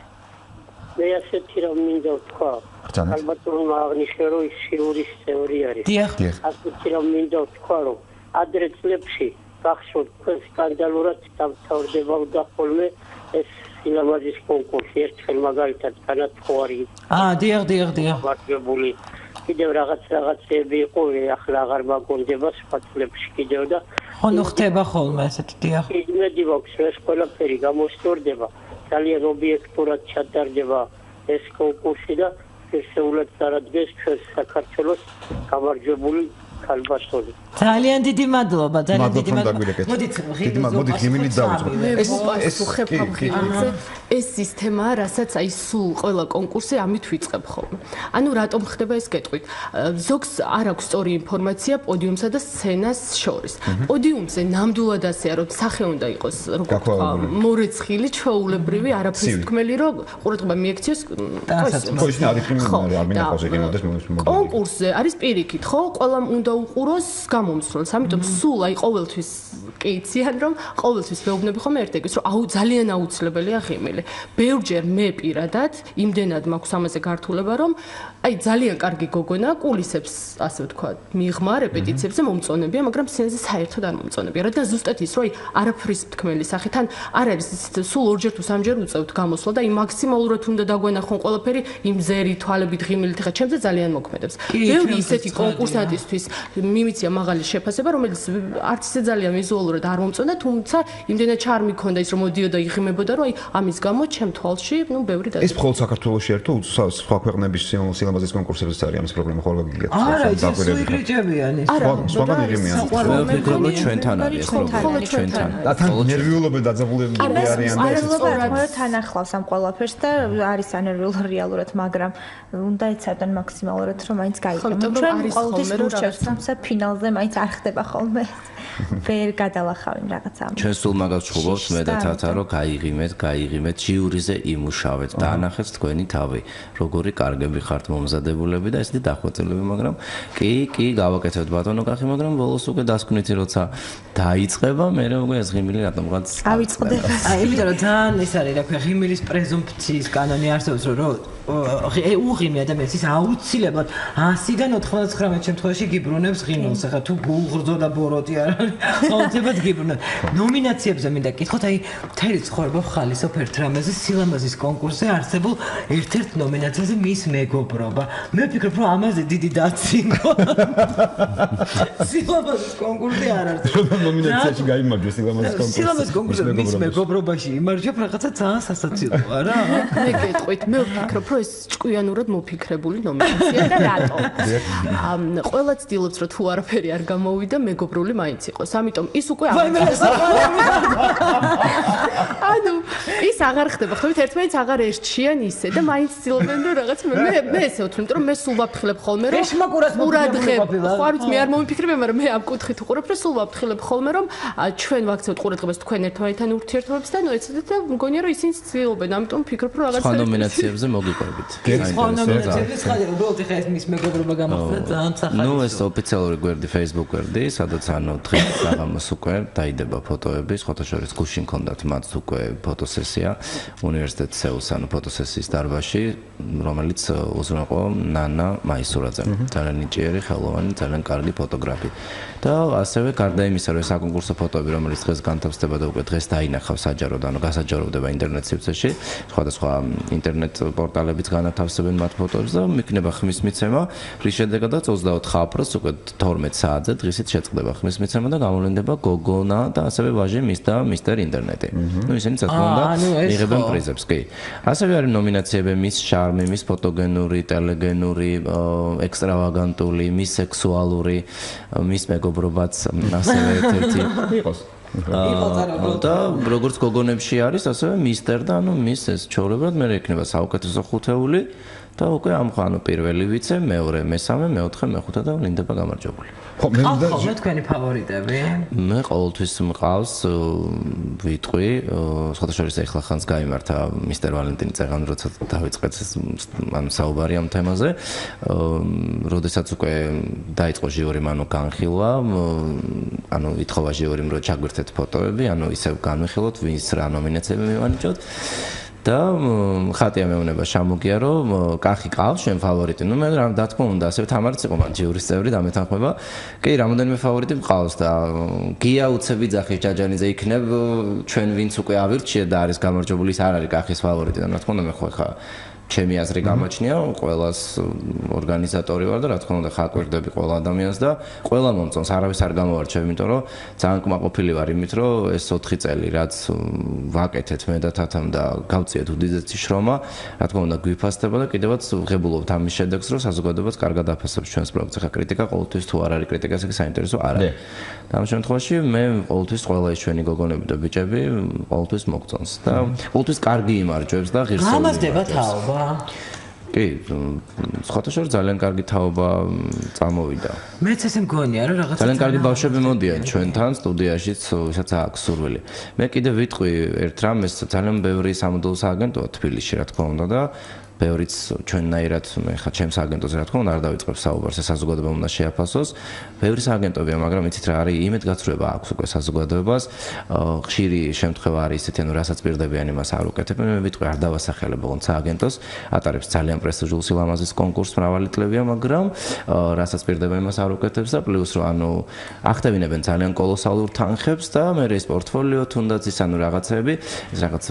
მე ასეთი რომ მინდა ვთქვა. ალბათ რომ აღნიშნე რომ ის ჟიურის წევრი არის. დიახ. ასეთი რომ მინდა ვთქვა რომ ადრე წლებში გახსოვთ თქვენ სკანდალურად დამთავრდება და ხოლმე ეს სილამაზის კონკურსი ერთხელ მაგალითად განათხოვარი. აა, დიახ, დიახ, დიახ. მართლებული კიდევ რაღაც რაღაცები იყო, ახლა აღარ მაგონდება სხვა წლებში კიდევ და ხო, ნუ ხდება ხოლმე ესეთი, დიახ. იმედი მაქვს, ეს ყველაფერი გამოსწორდება, ძალიან ობიექტურად ჩატარდება ეს კონკურსი და შესაძლოა წარადგეს ჩვენ საქართველოს გამარჯვებული ქალბატონი. ძალიან დიდი მადლობა, ძალიან დიდი მადლობა. მოდით, მოდით ღიმილით დავიწყოთ. ეს ეს ხებხამ ღიმილზე ეს სისტემაა, რასაც აი სულ ყველა კონკურსი ამით ვიწყებ ხოლმე. ანუ რატომ ხდება ეს გეტყვით? ზოგს არ აქვს სწორი ინფორმაცია პოდიუმსა და სცენას შორის. პოდიუმზე ნამდვილად ასეა, რომ სახე უნდა იყოს, როგორ ვთქვა, მორეცხილი, ჩვეულებრივი, არაფრის თქმელი, რომ ყურადღება მიექციოს ხო, ისინი არ იქნებიან, არ მინახავს ეგენოდეს მომისმო. კონკურსზე არის პირიქით, ხო? ყველამ უნდა უყუროს გამომსვლელს, ამიტომ სულ აი ყოველთვის კი იციან რომ ყოველთვის მეუბნები ხომ ერთ-ეგის რომ აუ ძალიან აუცილებელია ღიმილი. ბევრჯერ მე პირადად იმდენად მაქვს ამაზე გართულება რომ აი ძალიან კარგი გოგონა კულისებს ასე ვთქვა მიღმა რეპეტიციებზე მომწონებია, მაგრამ სცენაზე საერთოდ არ მომწონებია. რადგან ზუსტად ის რომ აი არაფრის თქმელი სახით ან არ არის სულ ორჯერ თუ სამჯერ უწევთ გამოსვლა და იმ მაქსიმალურად უნდა დაგვენახონ ყველაფერი იმ ზერი თვალებით ღიმილით ხა ჩემზე ძალიან მოქმედებს. ბევრი ისეთი კონკურსანტისთვის მიმიცია მაღალი შეფასება, რომელიც არც ისე ძალიან ვიზუალურად არ მომწონდა, თუმცა იმდენად ჩარმი ქონდა ის რომ მოდიოდა იღიმებოდა, რომ აი ამის გამო ჩემ თვალში, ნუ ბევრი და ეს მხოლოდ საქართველოში არ თუ სხვა ქვეყნების სილამაზის კონკურსებიც არის ამის პრობლემა ხოლმე გიგეთ. არა, ის სუიკრიჯებიან ის. სხვაგან იღიმიან. ვფიქრობ ჩვენ არის ეს პრობლემა ჩვენთან. და თან ნერვიულობები დაძაბულები არიან და ეს სწორად თან ახლავს ამ ყველაფერს და არის ანერვიულ რეალურად, მაგრამ უნდა ეცადონ მაქსიმალურად რომ მაინც გაიგონ. ჩვენ ყოველთვის ვურჩევთ, თუმცა ფინალზე მაინც არ ხდება ხოლმე. ვერ გადალახავენ რაღაცა. ჩვენ სულ მაგას ვწუხობთ მე და თათა რომ გაიღიმეთ, გაიღიმეთ ჟიურიზე იმუშავეთ და ანახეთ თქვენი თავი. როგორი კარგები ხართ მომზადებულები და ესეთი დახვეწილები, მაგრამ კი, კი, გავაკეთებთ ბატონო კახი, მაგრამ ბოლოს უკვე დასკვნითი როცა დაიწყება, მე უკვე ეს ღიმილი რატომღაც ავიწყდება. აი, იმიტომ რომ ძალიან ეს არის რა ქვია, ღიმილის პრეზუმფციის კანონი არსებობს, რომ უღიმი ადამიანს ის აუცილებლად ასიდან ოთხმოცდათხმეტ შემთხვევაში გიბრუნებს ღიმილს. ახლა თუ გულღრდო და ბოროტი არ არის, აუცილებლად გიბრუნებს. ნომინაციებზე მინდა კითხოთ, აი, მთელი ცხოვრება ვხალისობ ერთ რამეზე, სილამაზის კონკურსზე არსებულ ერთ-ერთ ნომინაციაზე მის მეგობრობა. მე ვფიქრობ, რომ ამაზე დიდი დაცი მქონდა. სილამაზის კონკურსი არ არსებობს. ნომინაციაში გაიმარჯვეს სილამაზის კონკურსი. სილამაზის კონკურსზე მის მეგობრობაში იმარჯვებ რაღაცა ძალიან სასაცილოა რა. მე გეტყვით, მე ვფიქრობ, რომ ეს ჭკვიანურად მოფიქრებული ნომინაცია და რატო? ყველა ცდილობს, რომ თუ არაფერი არ გამოვიდა, მეგობრული მაინც იყოს. ამიტომ ის უკვე ანუ ის აღარ ხდება, ხო ვიცი, ერთმანეთს აღარ ერჩიან ისე და მაინც ცდილობენ რომ რაღაც მე მე ესე ვთქვი, იმიტომ რომ მე სულ ვაფრთხილებ ხოლმე რომ ყურადღება, ხო არ ვიცი, მე არ მომიფიქრებია, მაგრამ მე ამ კუთხით უყურებ, რომ სულ ვაფრთხილებ ხოლმე რომ ჩვენ ვაქცევთ ყურადღებას თქვენ ერთმანეთთან ურთიერთობებს და ნუ ეცადეთ და მგონია რომ ისინი ცდილობენ, ამიტომ ვფიქრობ რომ რაღაც სხვა ნომინაციებზე მოგიყვებით. სხვა ნომინაციებზე ხარ უბრალოდ ხა ეს მის მეგობრობა გამოხდა ძალიან სახალხო. ნუ ეს ოფიციალური გვერდი Facebook გვერდი, სადაც ანუ დღეს საღამოს უკვე დაიდება ფოტოები, სხვათა შორის გუშინ ქონდათ მათ უკვე ფოტოსესია უნივერსიტეტ სეულს ანუ ფოტოსესიის დარბაზში, რომელიც უზრუნველყო ნანა მაისურაძე. ძალიან ნიჭიერი, ხელოვანი, ძალიან კარგი ფოტოგრაფი. და ასევე გარდა იმისა, რომ საკონკურსო ფოტოები, რომელიც დღეს განთავსდება და უკვე დღეს დაინახავს საჯაროდ, ანუ გასაჯაროვდება ინტერნეტ სივრცეში, სხვადასხვა ინტერნეტ პორტალებიც განათავსებენ მათ ფოტოებს და მიქნება ხმის მიცემა, რის შედეგადაც ოცდაოთხ აპრილს უკვე თორმეტ საათზე დღისით შეწყდება ხმის მიცემა და გამოვლენდება გოგონა და ასევე ვაჟი მის და მისტერ ინტერნეტი. ნუ ისინი რა თქმა უნდა იღებენ პრიზებს, კი. ასევე არის ნომინაციები მის შარმი, მის ფოტოგენური, ტელეგენური, ექსტრავაგანტული, მის სექსუალური, მის მეგობრობაც ასევე ერთ-ერთი იყოს. და როგორც გოგონებში არის, ასევე მისტერ და ანუ მის ეს ჩაურებად მე იქნება საუკეთესო ხუთეული და უკვე ამ ხანო პირველი ვიცე, მეორე, მესამე, მეოთხე, მეხუთე და ვლინდება გამარჯვებული. ხო, მე მინდა ხო, თქვენი ფავორიტები? მე ყოველთვის მყავს ვიტყვი, სხვათა შორის ახლა ხანს გაიმართა მისტერ ვალენტინ წეგან, როცა დავიწყეთ ანუ საუბარი ამ თემაზე. როდესაც უკვე დაიწყო ჟიური მანო განხილვა, ანუ ითხოვა ჟიურიმ რომ ჩაგვერთეთ ფოტოები, ანუ ისევ განვიხილოთ, ვის რა ნომინაციები მივანიჭოთ. და ხატია მეუნება შემოგია რომ კახი ყავს შენ ფავორიტი. ნუ მე რა თქმა უნდა ასევე თამარიც იყო მან ჟიურის წევრი და მეთანხმება. კი, რამოდენიმე ფავორიტი მყავს და გია უცებიძახის ჯაჯანიძე იქნებ ჩვენ ვინც უკვე ავირჩიეთ და არის გამარჯვებული, ის არ არის კახის ფავორიტი და რა თქმა უნდა მე ხო ხა ჩემი აზრი გამოჩნია, ყველას ორგანიზატორი ვარ და რა თქმა უნდა ხაკვირდები ყველა ადამიანს და ყველა მომწონს, არავის არ გამოვარჩევ, იმიტომ რომ ძალიან კმაყოფილი ვარ იმით, რომ ეს ოთხი წელი რაც ვაკეთეთ მე და თათამ და გავწიეთ უდიდესი შრომა, რა თქმა უნდა გვიფასდება და კიდევაც ვღებულობთ ამის შედეგს, რომ საზოგადოებაც კარგად აფასებს ჩვენს პროექტს. ხა კრიტიკა ყოველთვის თუ არ არის კრიტიკა, ეს საინტერესო არ არის. და ამ შემთხვევაში მე ყოველთვის ყველა ეს ჩვენი გოგონები და ბიჭები ყოველთვის მოგწონს და ყოველთვის კარგი იმარჯვებს და ღირსეული. გამარჯვება თაობა. კი, სხვათა შორის ძალიან კარგი თაობა წამოვიდა. მეც ესე მგონია, რომ რაღაცა ძალიან კარგი ბავშვები მოდიან ჩვენთან სტუდიაშიც, ვისაც აქვს სურვილი. მე კიდე ვიტყვი ერთ რამეს, ძალიან ბევრი სამოდელო სააგენტოა თბილისში, რა თქმა უნდა და ბევრიც ჩვენნაირად მე ხა ჩემს აგენტოზე რა თქმა უნდა არ დავიწყებ საუბარს, ეს საზოგადოებამ უნდა შეაფასოს. ბევრი აგენტობია, მაგრამ იცით რა არის, იმედგაცრუება აქვს უკვე საზოგადოებას. ხშირი შემთხვევა არის ისეთი, ანუ რასაც პირდებიან იმას არ უკეთებენ. მე ვიტყვი არ დავასახელებ ოღონდ სააგენტოს, ატარებს ძალიან პრესტიჟულ სილამაზის კონკურსს მრავალი წლებია, მაგრამ რასაც პირდება იმას არ უკეთებს და პლუს რომ ანუ ახტევინებენ ძალიან კოლოსალურ თანხებს და მე ეს პორტფოლიო თუნდაც ის ანუ რაღაცები, ეს რაღაც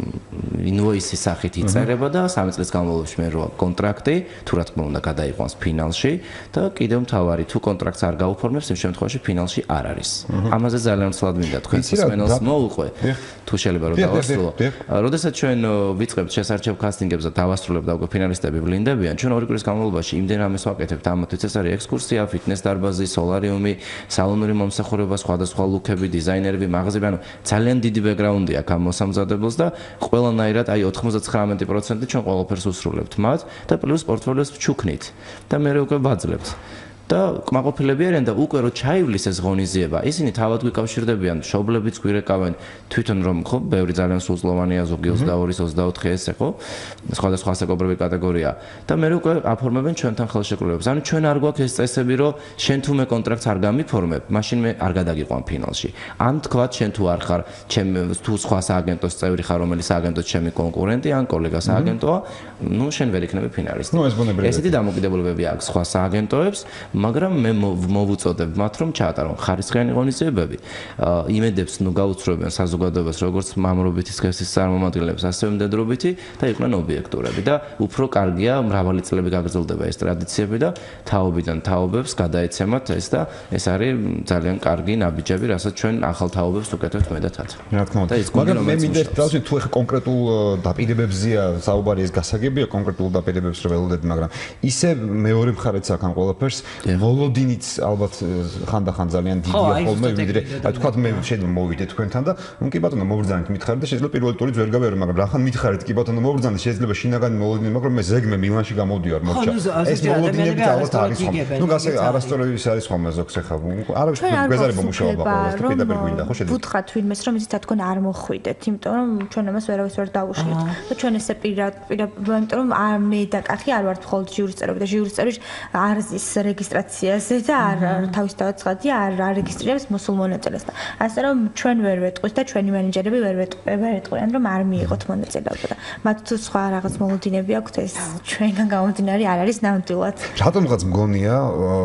ინვოისის სახით იწერება და სამი წლის განმავლობაში მე რო კონტრაქტი, თუ რა თქმა უნდა გადაიყვანს ფინალში და კიდევ მთავარი თუ კონტრაქტს არ გაუფორმებს, იმ შემთხვევაში ფინალში არ არის. ამაზე ძალიან ცლად მინდა თქვენს მსმენელს მოუყვე. თუ შეიძლება რომ დავასრულო. როდესაც ჩვენ ვიწყებთ შესარჩევ კასტინგებს და დავასრულებთ და უკვე ფინალისტები ვლინდებიან, ჩვენ ორი კვირის განმავლობაში იმდენ რამეს ვაკეთებთ, ამათვით ეს არის ექსკურსია, ფიტნეს დარბაზი, სოლარიუმი, სალონური მომსახურება, სხვადასხვა ლუკები, დიზაინერები, მაღაზიები, ანუ ძალიან დიდი ბექგრაუნდი აქვს ამ მოსამზადებელს და ყველანაირად აი ოცდათხმეტ პროცენტი ჩვენ ყველაფერს უსრულებთ მათ და პლუს პორტფოლიოს ვჩუქნით და მე უკვე ვაძლევთ. და კმაყოფილები არიან და უკვე რო ჩაივლის ეს ღონისძიება, ისინი თავად გვიკავშირდებიან, მშობლებიც გვირეკავენ, თვითონ რომ ხო, ბევრი ძალიან სულწლოვანია, ზოგი ოცდაორი, ოცდაოთხი ესე ხო, სხვადასხვა ასაკობრივი კატეგორია და მე უკვე აფორმებენ ჩვენთან ხელშეკრულებებს. ანუ ჩვენ არ გვაქვს ეს წესები, რომ შენ თუ მე კონტრაქტს არ გამიფორმებ, მაშინ მე არ გადაგიყვან ფინალში. ან თქვათ შენ თუ არ ხარ, ჩემ თუ სხვა სააგენტოს წევრი ხარ, რომელიც სააგენტოს ჩემი კონკურენტი, ან კოლეგა სააგენტოა, ნუ შენ ვერ იქნები ფინალისტი. ნუ ეს ბუნებრივია. ესეთი დამოკიდებულებები აქვს სხვა სააგენტოებს. მაგრამ მე მოვუწოდებ მათ რომ ჩაატარონ ხარისხიანი ღონისძიებები. იმედებს ნუ გაუცროებენ საზოგადოებას როგორც მამრობითი სქესის წარმომადგენლებს, ასევე მდედრობითი და იყვნენ ობიექტურები და უფრო კარგია მრავალი წლები გაგრძელდება ეს ტრადიციები და თაობიდან თაობებს გადაეცემათ ეს და ეს არის ძალიან კარგი ნაბიჯები, რასაც ჩვენ ახალ თაობებს უკეთებთ მე და თათ. რა თქმა უნდა. მაგრამ მე მინდა დავსვი თუ ეხა კონკრეტულ დაპირებებზია საუბარი, ეს გასაგებია კონკრეტულ დაპირებებს რო ველოდები, მაგრამ ისე მეორე მხარეც აქ ამ ყველაფერს მოლოდინიც ალბათ ხანდახან ძალიან დიდია ხოლმე, ვიდრე აი თქვათ მე შეიძლება მოვიდე თქვენთან და ნუ კი ბატონო მოვბრძანეთ მითხარით და შეიძლება პირველი ტურით ვერ გავიარო, მაგრამ რახან მითხარით კი ბატონო მოვბრძანეთ, შეიძლება შინაგანი მოლოდინი, მაგრამ მე ზეგმე მილანში გამოვდივარ მორჩა. ეს მოლოდინები ალბათ არის ხოლმე. ნუ გასე არასწორად ის არის ხოლმე ზოგს ეხა. არავის გვეზარება მუშაობა ყოველას და პირდაპირ გვინდა ხო შედი. ვუთხრათ ვინმეს რომ იცით თქვენ არ მოხვიდეთ, იმიტომ რომ ჩვენ ამას ვერავის ვერ დავუშლიეთ. და ჩვენ ესე პირად პირად იმიტომ რომ მე და კახი არ ვართ მხოლოდ ჟიურის წევრები და ჟიურის წევრი არ ზის რეგისტრაციაზე და არ თავისთავად ცხადია არ არეგისტრირებს მოსულ მონაწილეს და ასე რომ ჩვენ ვერ ვეტყვით და ჩვენი მენეჯერები ვერ ვეტყვიან რომ არ მიიღოთ მონაწილეობა და მათ თუ სხვა რაღაც მოლოდინები აქვთ ეს ჩვენგან გამომდინარე არ არის ნამდვილად. რატომღაც მგონია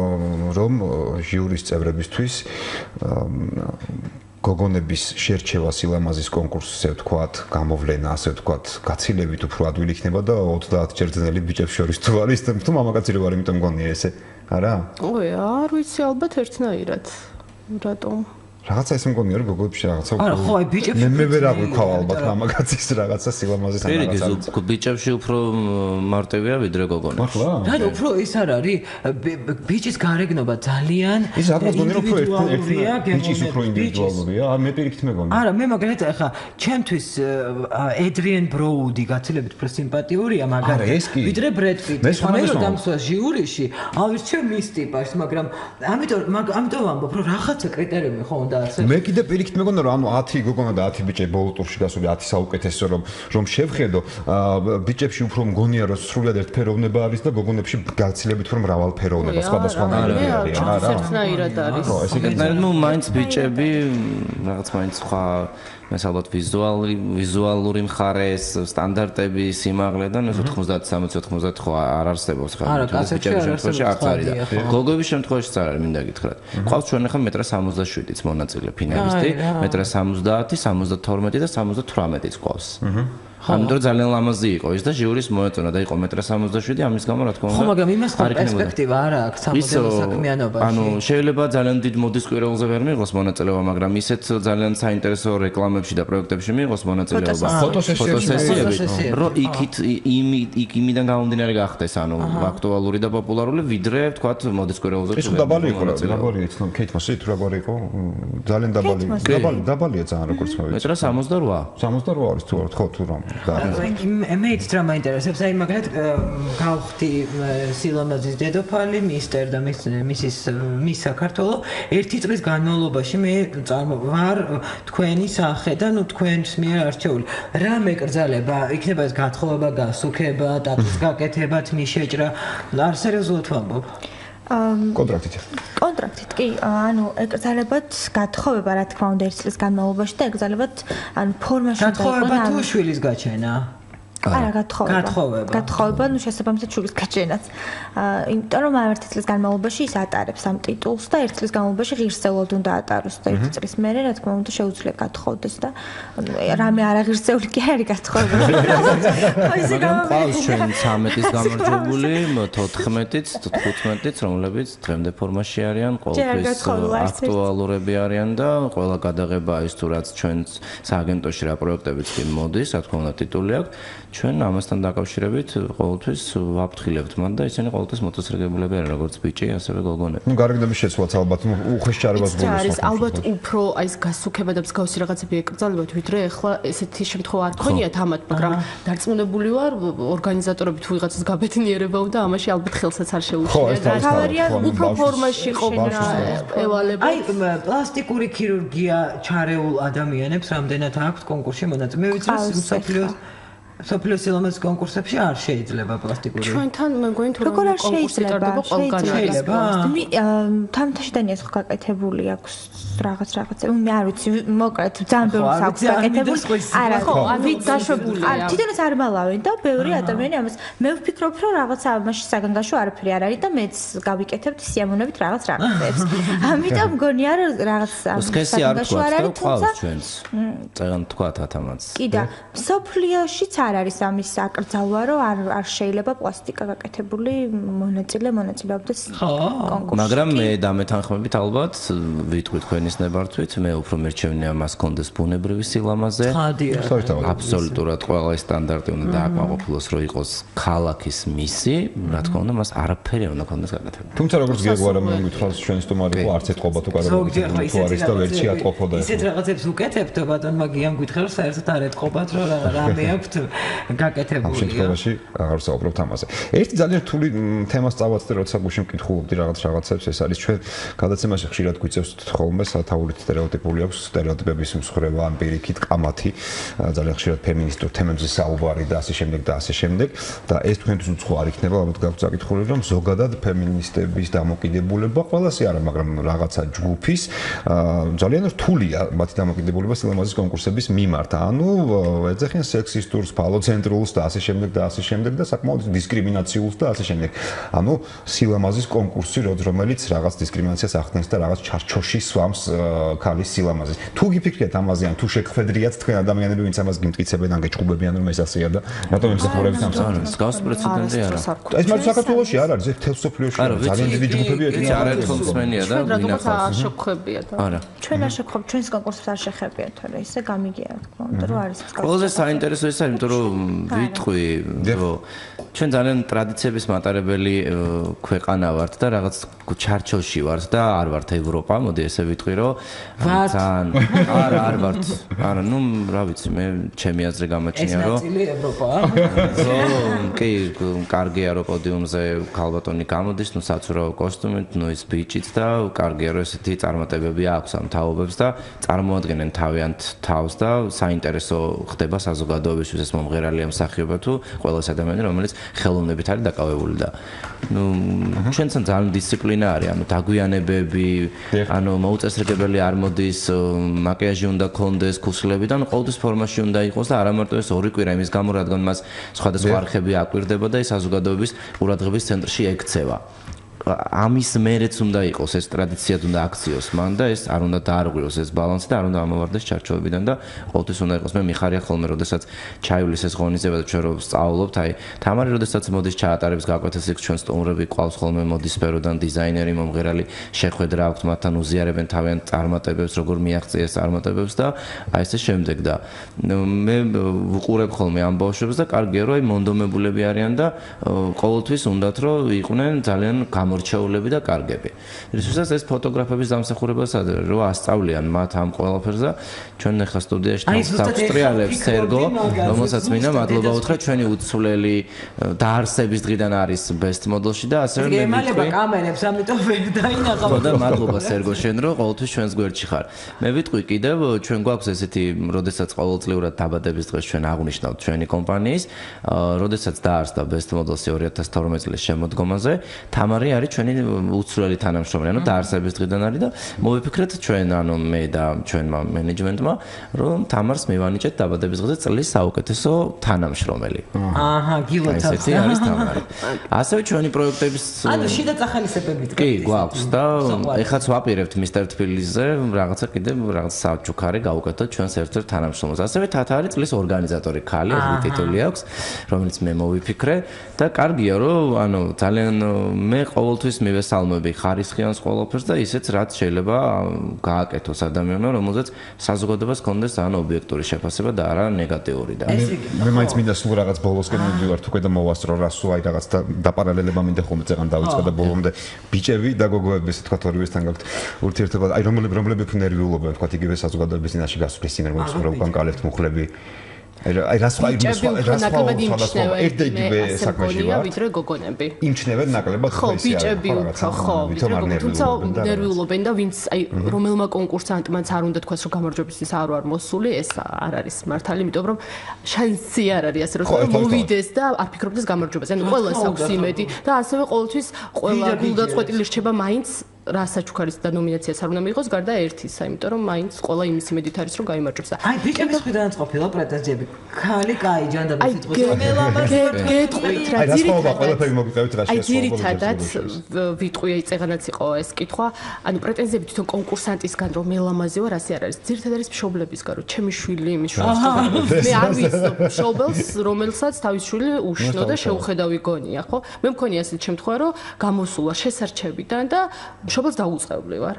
რომ ჟიურის წევრებისთვის გოგონების შერჩევა სილამაზის კონკურსზე ვთქვათ, გამოვლენა, ასე ვთქვათ, გაცილებით უფრო ადვილი იქნება და ოცდაათ ჯერ ძნელი ბიჭებს შორის თუ არის, თუ მამაკაცი რო არ, იმიტომ მგონია ესე. არა? ой, არ ვიცი, ალბათ ერთნაირად. რატომ? რაღაცა ეს მგონია რომ გოგოებში რაღაცა არა, ხო, აი ბიჭებში მე მე ვერ აღვიქვა ალბათ მამაკაცის რაღაცა სილამაზის ან რაღაცა. პირიქით, ბიჭებში უფრო მარტივია ვიდრე გოგონებში. მართლა? რა, უფრო ის არ არის, ბიჭის გარეგნობა ძალიან ის რაღაც მგონია რომ უფრო ერთი ბიჭის უფრო ინდივიდუალურია, არ მე პირიქით მეგონია. არა, მე მაგალითად ახლა ჩემთვის ედრიენ ბროუდი გაცილებით უფრო სიმპათიურია, მაგრამ ვიდრე ბრედ პიტი. მე რომ დამსვა ჟიურიში, ავირჩევ მის ტიპას, მაგრამ ამიტომ ამიტომ ვამბობ, რომ რაღაცა კრიტერიუმი ხო მე კიდე პირიქით მეგონა რომ ანუ ათი გოგონა და ათი ბიჭი ბოლო ტურში გასული ათი საუკეთესო რომ რომ შევხედო ბიჭებში უფრო მგონია რომ სრულად ერთფეროვნება არის და გოგონებში გაცილებით უფრო მრავალფეროვნება სხვადასხვანაირად არის არა ერთნაირად არის ესე იგი ნუ მაინც ბიჭები რაღაც მაინც სხვა ეს ალბათ ვიზუალური ვიზუალური მხარეს სტანდარტები სიმაღლე და ეს ოთხმოცდაათი სამოცი ოთხმოცდაათი ხო არ არსებობს ხა ბიჭების შემთხვევაში არც არის და გოგოების შემთხვევაშიც არ არის მინდა გითხრათ ყავს ჩვენ ახლა მეტრ სამოცდაშვიდიც მონაწილე ფინალისტი მეტრ სამოცდაათი სამოცდათორმეტი და სამოცდათვრამეტიც ყავს ამიტომ ძალიან ლამაზი იყო ის და ჟიურის მოეწონა და იყო მეტრ სამოცდაშვიდი ამის გამო რა თქმა უნდა ხო მაგრამ იმას ხო პერსპექტივა არა აქვს სამოდელო საქმიანობაში ანუ შეიძლება ძალიან დიდ მოდის კვირეულზე ვერ მიიღოს მონაწილეობა მაგრამ ისეთ ძალიან საინტერესო რეკლამებში და პროექტებში მიიღოს მონაწილეობა ფოტოსესიები რომ იქით იქ იმიდან გამომდინარე გახდეს ანუ აქტუალური და პოპულარული ვიდრე ვთქვათ მოდის კვირეულზე ეს დაბალი იყო დაბალია იცნობ კეით მასე თუ როგორ იყო ძალიან დაბალი დაბალი დაბალია ძალიან როგორც მოვიდა მეტრ სამოცდარვა სამოცდარვა არის თუ არა ხო თუ რა მე იცით რა მაინტერესებს, აი მაგალითად გავხდი სილამაზის დედოფალი, მისტერ და მისის მის საქართველო ერთი წლის განმავლობაში მე ვარ თქვენი სახე და ნუ თქვენს მიერ არჩეული. რა მეკრძალება, იქნება ეს გათხოვება, გასუქება, ტატუს გაკეთება, თმის შეჭრა, არ სერიოზულად ვამბობ. კონტრაქტით. კონტრაქტით კი, ანუ ეკრძალებათ გათხოვება, რა თქმა უნდა, ერთი წლის განმავლობაში და ეკრძალებათ ანუ ფორმაში გათხოვება თუ შვილის გაჩენა? არა, გათხოვება. გათხოვება. გათხოვება, ნუ შესაბამისად შვილის გაჩენაც. აა, იმიტომ რომ ერთი წლის განმავლობაში ის ატარებს ამ ტიტულს და ერთი წლის განმავლობაში ღირსეულად უნდა ატაროს და ერთი წლის მერე, რა თქმა უნდა, შეუძლია გათხოვდეს და რამე არაღირსეული კი არის გათხოვება. მაგრამ ყავს ჩვენ ცამეტის გამარჯვებული, თოთხმეტიც, თხუთმეტიც, რომლებიც დღემდე ფორმაში არიან, ყოველთვის აქტუალურები არიან და ყველა გადაღება ის თუ რაც ჩვენ სააგენტოში რა პროექტებიც კი მოდის, რა თქმა უნდა, ტიტული აქვს. ჩვენ ამასთან დაკავშირებით ყოველთვის ვაფრთხილებთ მათ და ისინი ყოველთვის მოწესრიგებულები არიან როგორც ბიჭი, ასევე გოგონები. ნუ გარეგნების შეცვლაც ალბათ უხეშჩარებას ბოლოს. არის ალბათ უფრო აი ეს გასუქება და მსგავსი რაღაცები ეკრძალებათ, ვიდრე ახლა ესეთი შემთხვევა არ გქონიათ ამათ, მაგრამ დარწმუნებული ვარ, ორგანიზატორები თუ ვიღაცას გაბედნიერებაო და ამაში ალბათ ხელსაც არ შეუჩნია. თავარია უფრო ფორმაში ყოფნა ევალება. აი პლასტიკური ქირურგია ჩარეულ ადამიანებს რამდენად აქვს კონკურსში მონაწილე? მე ვიცი რომ მსოფლიოს სოფლიო სილამაზის კონკურსებში არ შეიძლება პლასტიკური. ჩვენთან მე მგონი თუ როგორ არ შეიძლება ყველგან შეიძლება. მე თამთაშდანი ეს გაკეთებული აქვს რაღაც რაღაცა. მე არ ვიცი, მოკლედ ძალიან ბევრი აქვს გაკეთებული. არა, ხო, ვით დაშვებული. არა, თვითონაც არ მალავენ და ბევრი ადამიანი ამას. მე ვფიქრობ, რომ რაღაცა ამაში საგანგაშო არაფერი არ არის და მეც გავიკეთებთ სიამოვნებით რაღაც რაღაცებს. ამიტომ მგონია რომ რაღაც საგანგაშო არ არის, თუმცა ჩვენს წეგან თქვათ ათამაც. კი და სოფლიოშიც არ არის ამის აკრძალვა, რომ არ არ შეიძლება პლასტიკა გაკეთებული მონაწილე მონაწილეობდეს კონკურსში. მაგრამ მე დამეთანხმებით ალბათ ვიტყვი თქვენის ნებართვით, მე უფრო მერჩევნია მას კონდეს ბუნებრივი სილამაზე. აბსოლუტურად ყველა სტანდარტი უნდა დააკმაყოფილოს, რომ იყოს ქალაქის მისი, რა თქმა უნდა, მას არაფერი არ უნდა კონდეს გაკეთებული. თუმცა როგორც გიგვარა მე მითხრას ჩვენ სტუმარი ხო არც ეთყობა თუ კარგად თუ არის და ვერცი ატყობოდა. ისეთ რაღაცებს უკეთებთ, ბატონ მაგიამ გითხრა, რომ საერთოდ არ ეთყობათ, რომ რამე აქვთ გაკეთებული. ამ შემთხვევაში აღარ ვსაუბრობთ ამაზე. ერთი ძალიან რთული თემას წავაწყდი, როცა გუშინ მკითხულობდი რაღაც რაღაცებს, ეს არის ჩვენ გადაცემაში ხშირად გვიწევს ხოლმე სათაურით სტერეოტიპული აქვს, სტერეოტიპების მსხრევა, ან პირიქით ყამათი, ძალიან ხშირად ფემინისტურ თემებზე საუბარი და ასე შემდეგ და ასე შემდეგ და ეს თქვენთვის უცხო არ იქნება, ალბათ გაქვთ საკითხული, რომ ზოგადად ფემინისტების დამოკიდებულება ყველასი არა, მაგრამ რაღაცა ჯგუფის ძალიან რთულია მათი დამოკიდებულება სილამაზის კონკურსების მიმართ. ანუ ეძახიან სექსისტურს, ფალოცენტრულს და ასე შემდეგ და ასე შემდეგ და საკმაოდ დისკრიმინაციულს და ასე შემდეგ. ანუ სილამაზის კონკურსი, რომელიც რაღაც დისკრიმინაციას ახდენს და რაღაც ჩარჩოში სვამს ქალის სილამაზეს. თუ გიფიქრეთ ამაზე, ან თუ შეგხვედრიათ თქვენ ადამიანები, ვინც ამას გიმტკიცებენ, ან გეჭუბებიან, რომ ეს ასეა და რატომ ემსახურებით ამ საკითხს? გავს პრეცედენტი არა. ეს მაგრამ საქართველოში არ არის, ეს თელ სოფლიოში ძალიან დიდი ჯგუფები ექნება. არა, ერთხელმსმენია და ვინახავს. არ შეგხვებია და. არა. ჩვენ არ შეგხვებთ, ჩვენს კონკურსს არ შეხებიათ, თორე ისე გამიგია, თქო, რომ არის მსგავსი. ყველაზე საინტერესო ის არის, იმიტომ რომ ვიტყვი, რომ ჩვენ ძალიან ტრადიციების მატარებელი ქვეყანა ვართ და რაღაც ჩარჩოში ვართ და არ ვართ ევროპა, მოდი ესე ვიტყვი, რომ ძალიან არა, არ ვართ. არა, ნუ რა ვიცი, მე ჩემი აზრი გამაჩნია, რომ ეს ნაწილი ევროპაა. კი, კარგია რომ პოდიუმზე ქალბატონი გამოდის, ნუ საცურაო კოსტუმით, ნუ ის ბიჭიც და კარგია რომ ესეთი წარმატებები აქვს ამ თაობებს და წარმოადგენენ თავიანთ თავს და საინტერესო ხდება საზოგადოებისთვის ეს მომღერალი მსახიობი თუ ყველა ადამიანი რომელიც ხელოვნებით არის დაკავებული და ნუ ჩვენთან ძალიან დისციპლინა არის, ანუ დაგვიანებები, ანუ მოუწესრიგებელი არ მოდის, მაკიაჟი უნდა კონდეს, ქუსლები და ყოველთვის ფორმაში უნდა იყოს და არა მარტო ეს ორი კვირა იმის გამო, რადგან მას სხვადასხვა არხები აკვირდება და ეს საზოგადოების ყურადღების ცენტრში ექცევა. ამის მერეც უნდა იყოს ეს ტრადიციად უნდა აქციოს მან და ეს არ უნდა დაარღვიოს ეს ბალანსი და არ უნდა ამოვარდეს ჩარჩოებიდან და ყოველთვის უნდა იყოს მე მიხარია ხოლმე როდესაც ჩაივლის ეს ღონისძიება და ჩვენ რო სწავლობთ აი თამარი როდესაც მოდის ჩაატარებს გაკვეთილს იქ ჩვენ სტუმრები ყავს ხოლმე მოდის სფეროდან დიზაინერი მომღერალი შეხვედრა აქვს მათთან უზიარებენ თავიანთ წარმატებებს როგორ მიაღწიეს წარმატებებს და აი ესე შემდეგ და მე ვუყურებ ხოლმე ამ ბავშვებს და კარგია რომ აი მონდომებულები არიან და ყოველთვის უნდათ რომ იყვნენ ძალიან გამორჩეულები და კარგები. რისთვისაც ეს ფოტოგრაფების დამსახურებას რო ასწავლიან მათ ამ ყველაფერზე, ჩვენ ახლა სტუდიაში დავსტრიალებს სერგო, რომელსაც მინდა მადლობა უთხრა ჩვენი უცვლელი დაარსების დღიდან არის best model-ში და ასევე მე მეკითხები კამერებს, ამიტომ ვერ დაინახავ. და მადლობა სერგო შენ რო ყოველთვის ჩვენს გვერდში ხარ. მე ვიტყვი კიდევ ჩვენ გვაქვს ესეთი, როდესაც ყოველწლიურად დაბადების დღეს ჩვენ აღვნიშნავთ ჩვენი კომპანიის, როდესაც დაარსდა best model-ი ორი ათას თორმეტ წლის შემოდგომაზე, თამარი არის ჩვენი უცვლელი თანამშრომელი, ანუ დაარსების დღიდან არის და მოვიფიქრეთ ჩვენ, ანუ მე და ჩვენმა მენეჯმენტმა, რომ თამარს მივანიჭეთ დაბადების დღეზე წლის საუკეთესო თანამშრომელი. აჰა, გილოცავს. ესეთი არის თამარი. ასევე ჩვენი პროექტების ანუ შიდა წახალისებებით. კი, გვაქვს და ეხაც ვაპირებთ მისტერ თბილისზე, რაღაცა კიდე რაღაც საჩუქარი გავუკეთოთ ჩვენს ერთ-ერთ თანამშრომელს. ასევე თათა არის წლის ორგანიზატორი ქალი, ეს ტიტული აქვს, რომელიც მე მოვიფიქრე და კარგია, რომ ანუ ძალიან მე ყოველთვის მივესალმები ხარისხიანს ყველაფერს და ისეც რაც შეიძლება გააკეთოს ადამიანმა, რომელზეც საზოგადოებას კონდეს ძალიან ობიექტური შეფასება და არა ნეგატიური და მე მაინც მინდა სულ რაღაც ბოლოსკენ მივიდივარ თქო და მოვასწრო რა სულ აი რაღაც დაპარალელება მინდა ხოლმე წეგან დავიწყე და ბოლომდე ბიჭები და გოგოები ესე თქვა თორივესთან გაქვთ ურთიერთობა აი რომლები რომლები ნერვიულობენ თქვა იგივე საზოგადოების წინაშე გასვლის წინ რომ გავკალებთ მუხლები აი რა სხვა ის სხვა რა სხვა ერთდაიგივე საქმეში ვარ ვიდრე გოგონები იმჩნევენ ნაკლებად ხო ბიჭები უფრო ხო თუმცა ნერვიულობენ და ვინც აი რომელმა კონკურსანტმაც არ უნდა თქვას რომ გამარჯვებისთვის არ ვარ მოსული ეს არ არის მართალი იმიტომ რომ შანსი არ არის ასე რომ მოვიდეს და არ ფიქრობდეს გამარჯვებაზე ანუ ყველას აქვს იმედი და ასევე ყოველთვის ყველა გულდაწყვეტილი რჩება მაინც რა საჩუქარის და ნომინაციას არ უნდა მიიღოს გარდა ერთისა, იმიტომ რომ მაინც ყველა იმის იმედით არის რომ გაიმარჯვებს და აი ბიჭების მხრიდან ყოფილა პრეტენზიები. ქალი კაი ჯანდაბის სიტყვის გეტყვით რა ძირითადად ყველაფერი მოგიყევით რა შეასრულებელია. აი ძირითადად ვიტყვი აი წეგანაც იყო ეს კითხვა, ანუ პრეტენზიები თვითონ კონკურსანტისგან რომ მელამაზე ვარ ასე არ არის. ძირითადად არის მშობლებისგან რომ ჩემი შვილი იმის შვილი მე არ ვიცნობ მშობელს რომელსაც თავის შვილი უშნო და შეუხედავი გონია, ხო? მე მქონია ასეთი შემთხვევა რომ გამოსულა შესარჩევიდან და მშობელს დაუწყებლი ვარ.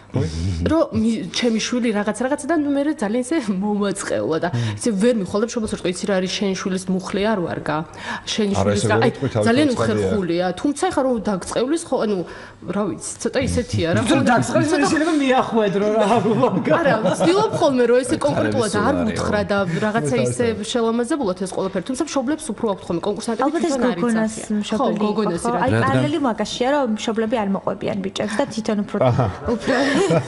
რომ ჩემი შვილი რაღაც რაღაციდან მე ძალიან ისე მომაწყევლა და ისე ვერ მიხვალებ მშობელს რომ იცი რა არის შენ შვილის მუხლი არ ვარგა შენ შვილის და აი ძალიან უხერხულია თუმცა ხა რომ დაგწყევლის ხო ანუ რა ვიცი ცოტა ისეთია რა ხო დაგწყევლის და შეიძლება მიახვედრო რა არა ვცდილობ ხოლმე რომ ესე კონკრეტულად არ ვუთხრა და რაღაცა ისე შელამაზებულად ეს ყველაფერი თუმცა მშობლებს უფრო აქვთ ხოლმე კონკურსანტები თვითონ არის ხო გოგონას რა აი პარალელი მაგაშია რომ მშობლები არ მოყვებიან ბიჭებს და თვითონ უფრო უფრო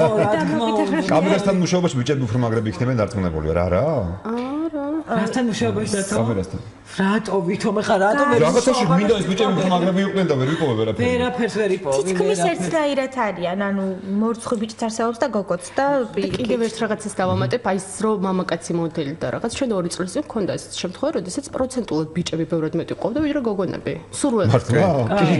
კამერასთან მუშაობაში ბიჭები უფრო მაგრები იქნებიან დარწმუნებული რა რა? არა. რასთან მუშაობაში და კამერასთან. რატო ვითომ ხარ რატო ვერ რაღაცაში მინდა ეს ბიჭები უფრო მაგრები იყვნენ და ვერ ვიპოვე ვერაფერი. ვერაფერს ვერ იპოვე. თითქმის ერთნაირად არიან, ანუ მორცხი ბიჭიც არსებობს და გოგოც და კიდევ ერთ რაღაცას დავამატებ, აი ის რომ მამაკაცი მოდელი და რაღაც ჩვენ ორი წლის წინ მქონდა ეს შემთხვევა, როდესაც პროცენტულად ბიჭები ბევრად მეტი ყოფდა ვიდრე გოგონები. სურველი. მართლა?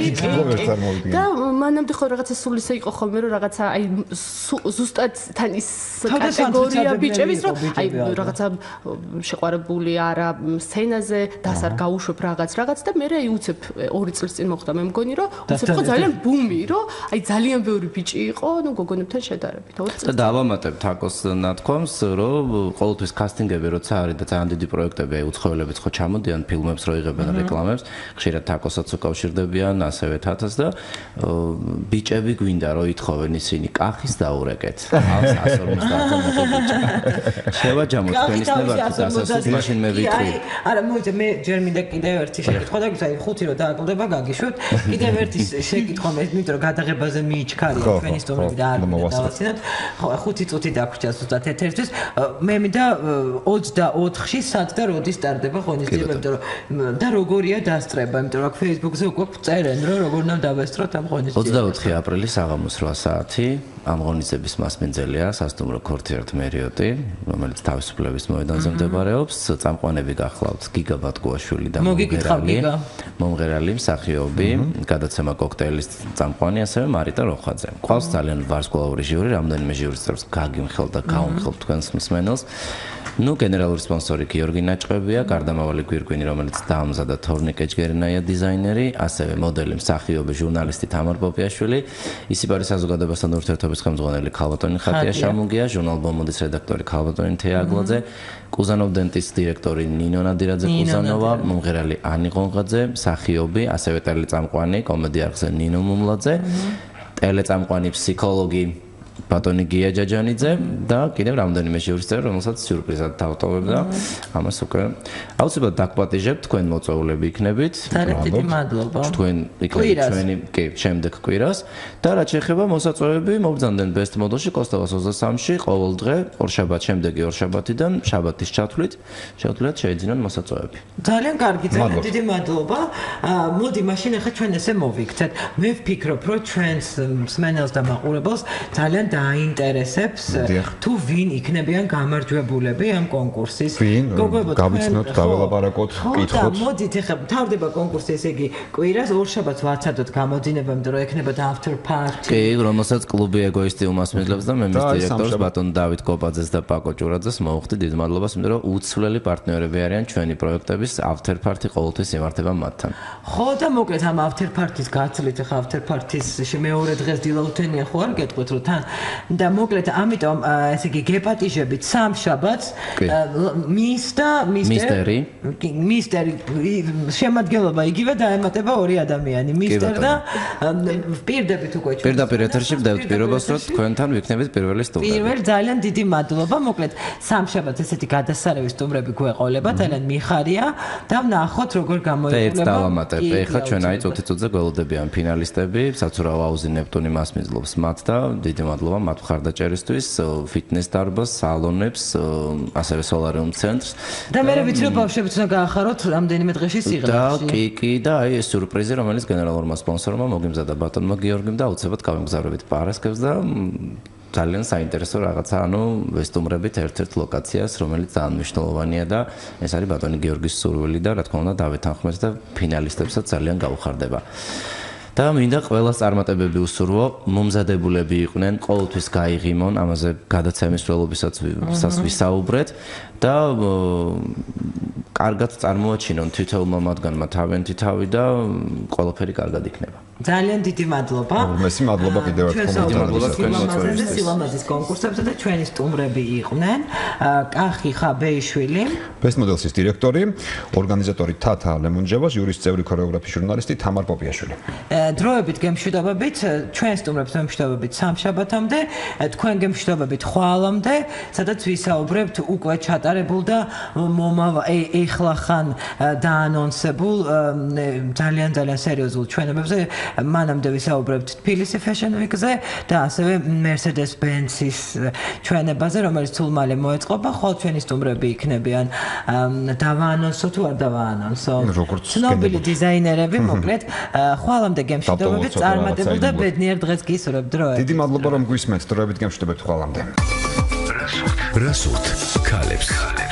და მანამდე ხო რაღაცა სულ ისე იყო ხოლმე რომ რაღაცა აი ზუსტად თან ის კატეგორია ბიჭების რომ აი რაღაცა შეყვარებული არა სცენაზე დას არ გაუშვებ რაღაც რაღაც და მე აი უცებ ორი წლის წინ მოხდა მე მგონი რომ უცებ ხო ძალიან ბუმი რომ აი ძალიან ბევრი ბიჭი იყო ნუ გოგონებთან შედარებით ორი წელი და დავამატებ თაკოს ნათქვამს რომ ყოველთვის კასტინგები როცა არის და ძალიან დიდი პროექტები აი უცხოელებიც ხო ჩამოდიან ფილმებს რო იღებენ რეკლამებს ხშირად თაკოსაც უკავშირდებიან ასევე თათას და ბიჭები გვინდა რომ ითხოვენ ისინი კახის დაურეკეთავს εκατს ორმოცდაათი ბიჭი შევაჯამოთ თქვენის ნებართვით ასასუს მაშინ მე ვიტყვი არა მოიცა მე ჯერ მინდა კიდევ ერთი შეკითხვა და გიცი ხუთი რო დააკლდება გაგიშვებთ კიდევ ერთი შეკითხვა მე იმიტომ რომ გადაღებაზე მიიჩქარია თქვენი სტუმრები და არ დავაცინოთ ხო ხუთი წუთი დაგვრჩა ზუსტად ერთ-ერთის მე მინდა ოცდაოთხში სად და როდის სტარტდება ღონისძიება იმიტომ რომ და როგორია დასწრება იმიტომ რომ Facebook-ზე უკვე წერენ რომ როგორ უნდა დავესწროთ ამ ღონისძიებას ოცდაოთხი აპრილის საღამოს რვა საათი ამ ღონისძიების მასპინძელია სასტუმრო ქორთიართ მერიოტი, რომელიც თავისუფლების მოედანზე მდებარეობს. წამყვანები გახლავთ გიგა ბატკუაშვილი და მომღერალი. მომღერალი მსახიობი, გადაცემა კოქტეილის წამყვანი, ასევე მარიტა როხვაძე. ყავს ძალიან ვარსკვლავური ჟიური, რამდენიმე ჟიურის წევრს გაგიმხელ და გაუმხელ თქვენს მსმენელს. ნუ გენერალური სპონსორი გიორგი ნაჭყებია, გარდამავალი გვირგვინი, რომელიც დაამზადა თორნიკე ჯგერინაია დიზაინერი, ასევე მოდელი, მსახიობი, ჟურნალისტი თამარ პოპიაშვილი, ისიპარის საზოგადოებასთან ურთიერთობის გამარჯვების ხელმძღვანელი ქალბატონი ხატია შამუგია, ჟურნალ ბომოდის რედაქტორი ქალბატონი თეაგლაძე, კუზანოვ დენტის დირექტორი ნინო ნადირაძე კუზანოვა, მომღერალი ანი ღონღაძე, მსახიობი, ასევე ტელეწამყვანი, კომედია არხზე ნინო მუმლაძე, ტელეწამყვანი ფსიქოლოგი ბატონი გია ჯაჯანიძე და კიდევ რამდენიმე ჟიურის, რომელსაც სიურპრიზად დავტოვებ და ამას უკვე აუცილებლად დაგპატიჟებთ, თქვენ მოწვეულები იქნებით. დიდი მადლობა. თქვენ იქნებით ჩვენი კი შემდეგ კვირას და რაც შეეხება მოსაწვევები, მობრძანდნენ Best Model-ში კოსტოვას ოცდასამში ყოველ დღე, ორშაბათ შემდეგი ორშაბათიდან შაბათის ჩათვლით, შეუძლიათ შეიძინონ მოსაწვევები. ძალიან კარგი, ძალიან დიდი მადლობა. მოდი, მაშინ ახლა ჩვენ ესე მოვიქცეთ. მე ვფიქრობ, რომ ჩვენს მსმენელს და მაყურებელს ძალიან დაინტერესებს თუ ვინ იქნებიან გამარჯვებულები ამ კონკურსის. გავიცნოთ, დაველაპარაკოთ, კითხოთ. მოდით, ახლა მთავრდება კონკურსი, ესე იგი, კვირას ორშაბათს ვაცადოთ გამოდინებამდე, რომ ექნებათ after party. კი, რომელსაც კლუბი ეგოისტი უმასპინძლებს და მე მის დირექტორს ბატონ დავით კოპაძეს და პაკო ჭურაძეს მოვხდი დიდ მადლობას, იმიტომ რომ უცვლელი პარტნიორები არიან ჩვენი პროექტების after party ყოველთვის იმართება მათთან. ხო და მოკლედ ამ after party-ს გაცილით, ახლა after party-ს მეორე დღეს დილაუთენია ხო არ გეტყვით, რომ თან და მოკლედ ამიტომ ესე იგი გეპატიჟებით სამშაბათს მის და მისტერი მისტერი შემადგენლობა იგივე დაემატება ორი ადამიანი მისტერ და პირდებით უკვე ჩვენ პირდაპირ ეთერში ვდევთ პირობას რომ თქვენთან ვიქნებით პირველი სტუმრები პირველ ძალიან დიდი მადლობა მოკლედ სამშაბათს ესეთი გადასარევი სტუმრები გვეყოლება ძალიან მიხარია და ვნახოთ როგორ გამოიყურება და დავამატებ ეხლა ჩვენ აი წუთი-წუთზე გველოდებიან ფინალისტები საცურაო აუზი ნეპტუნი მასმიძლობს მათ და დიდი მადლობა მათ მხარდაჭერისთვის ფიტნეს დარბაზს, სალონებს, ასევე სოლარიუმ ცენტრს. და მე ვიცი რომ ბავშვებიც უნდა გაახაროთ რამდენიმე დღეში სიღრმეში. და კი, კი და აი ეს სიურპრიზი რომელიც გენერალურმა სპონსორმა მოგიმზადა ბატონმა გიორგიმ და აუცილებლად გავიმგზავრებით პარასკევს და ძალიან საინტერესო რაღაცა, ანუ ვესტუმრებით ერთ-ერთ ლოკაციას, რომელიც ძალიან მნიშვნელოვანია და ეს არის ბატონი გიორგის სურვილი და რა თქმა უნდა დავით თანხმეთს და ფინალისტებსაც ძალიან გაუხარდება. და მინდა ყველას წარმატებები უსურვო, მომზადებულები იყვნენ, ყოველთვის გაიღიმონ, ამაზე გადაცემის ველობისაც ვისაუბრეთ და კარგად წარმოაჩინონ თითოეულმა მათგანმა თავიანთი თავი და ყველაფერი კარგად იქნება. ძალიან დიდი მადლობა. მესი მადლობა კიდევ ერთხელ მოწვევისთვის. სილამაზის კონკურსებზე და ჩვენი სტუმრები იყვნენ კახი ხაბეიშვილი, Best Model-ის დირექტორი, ორგანიზატორი თათა ლემონჯევა, ჟიურის წევრი ქორეოგრაფი ჟურნალისტი თამარ პოპიაშვილი. დროებით გემშვიდობებით, ჩვენ სტუმრებს გემშვიდობებით სამშაბათამდე, თქვენ გემშვიდობებით ხვალამდე, სადაც ვისაუბრებთ უკვე ჩატარებულ და მომავალ ეხლახან დაანონსებულ ძალიან ძალიან სერიოზულ ჩვენებებზე. მანამდე ვისაუბრებთ თბილისი Fashion Week-ზე და ასევე Mercedes-Benz-ის ჩვენებაზე, რომელიც სულ მალე მოეწყობა, ხოლო ჩვენი სტუმრები იქნებიან დავაანონსო თუ არ დავაანონსო. ცნობილი დიზაინერები, მოკლედ, ხვალამდე გემშვიდობებით, წარმატებულ და ბედნიერ დღეს გისურვებთ დროებით. დიდი მადლობა რომ გვისმენთ, დროებით გემშვიდობებით ხვალამდე. რასოთ ქალებს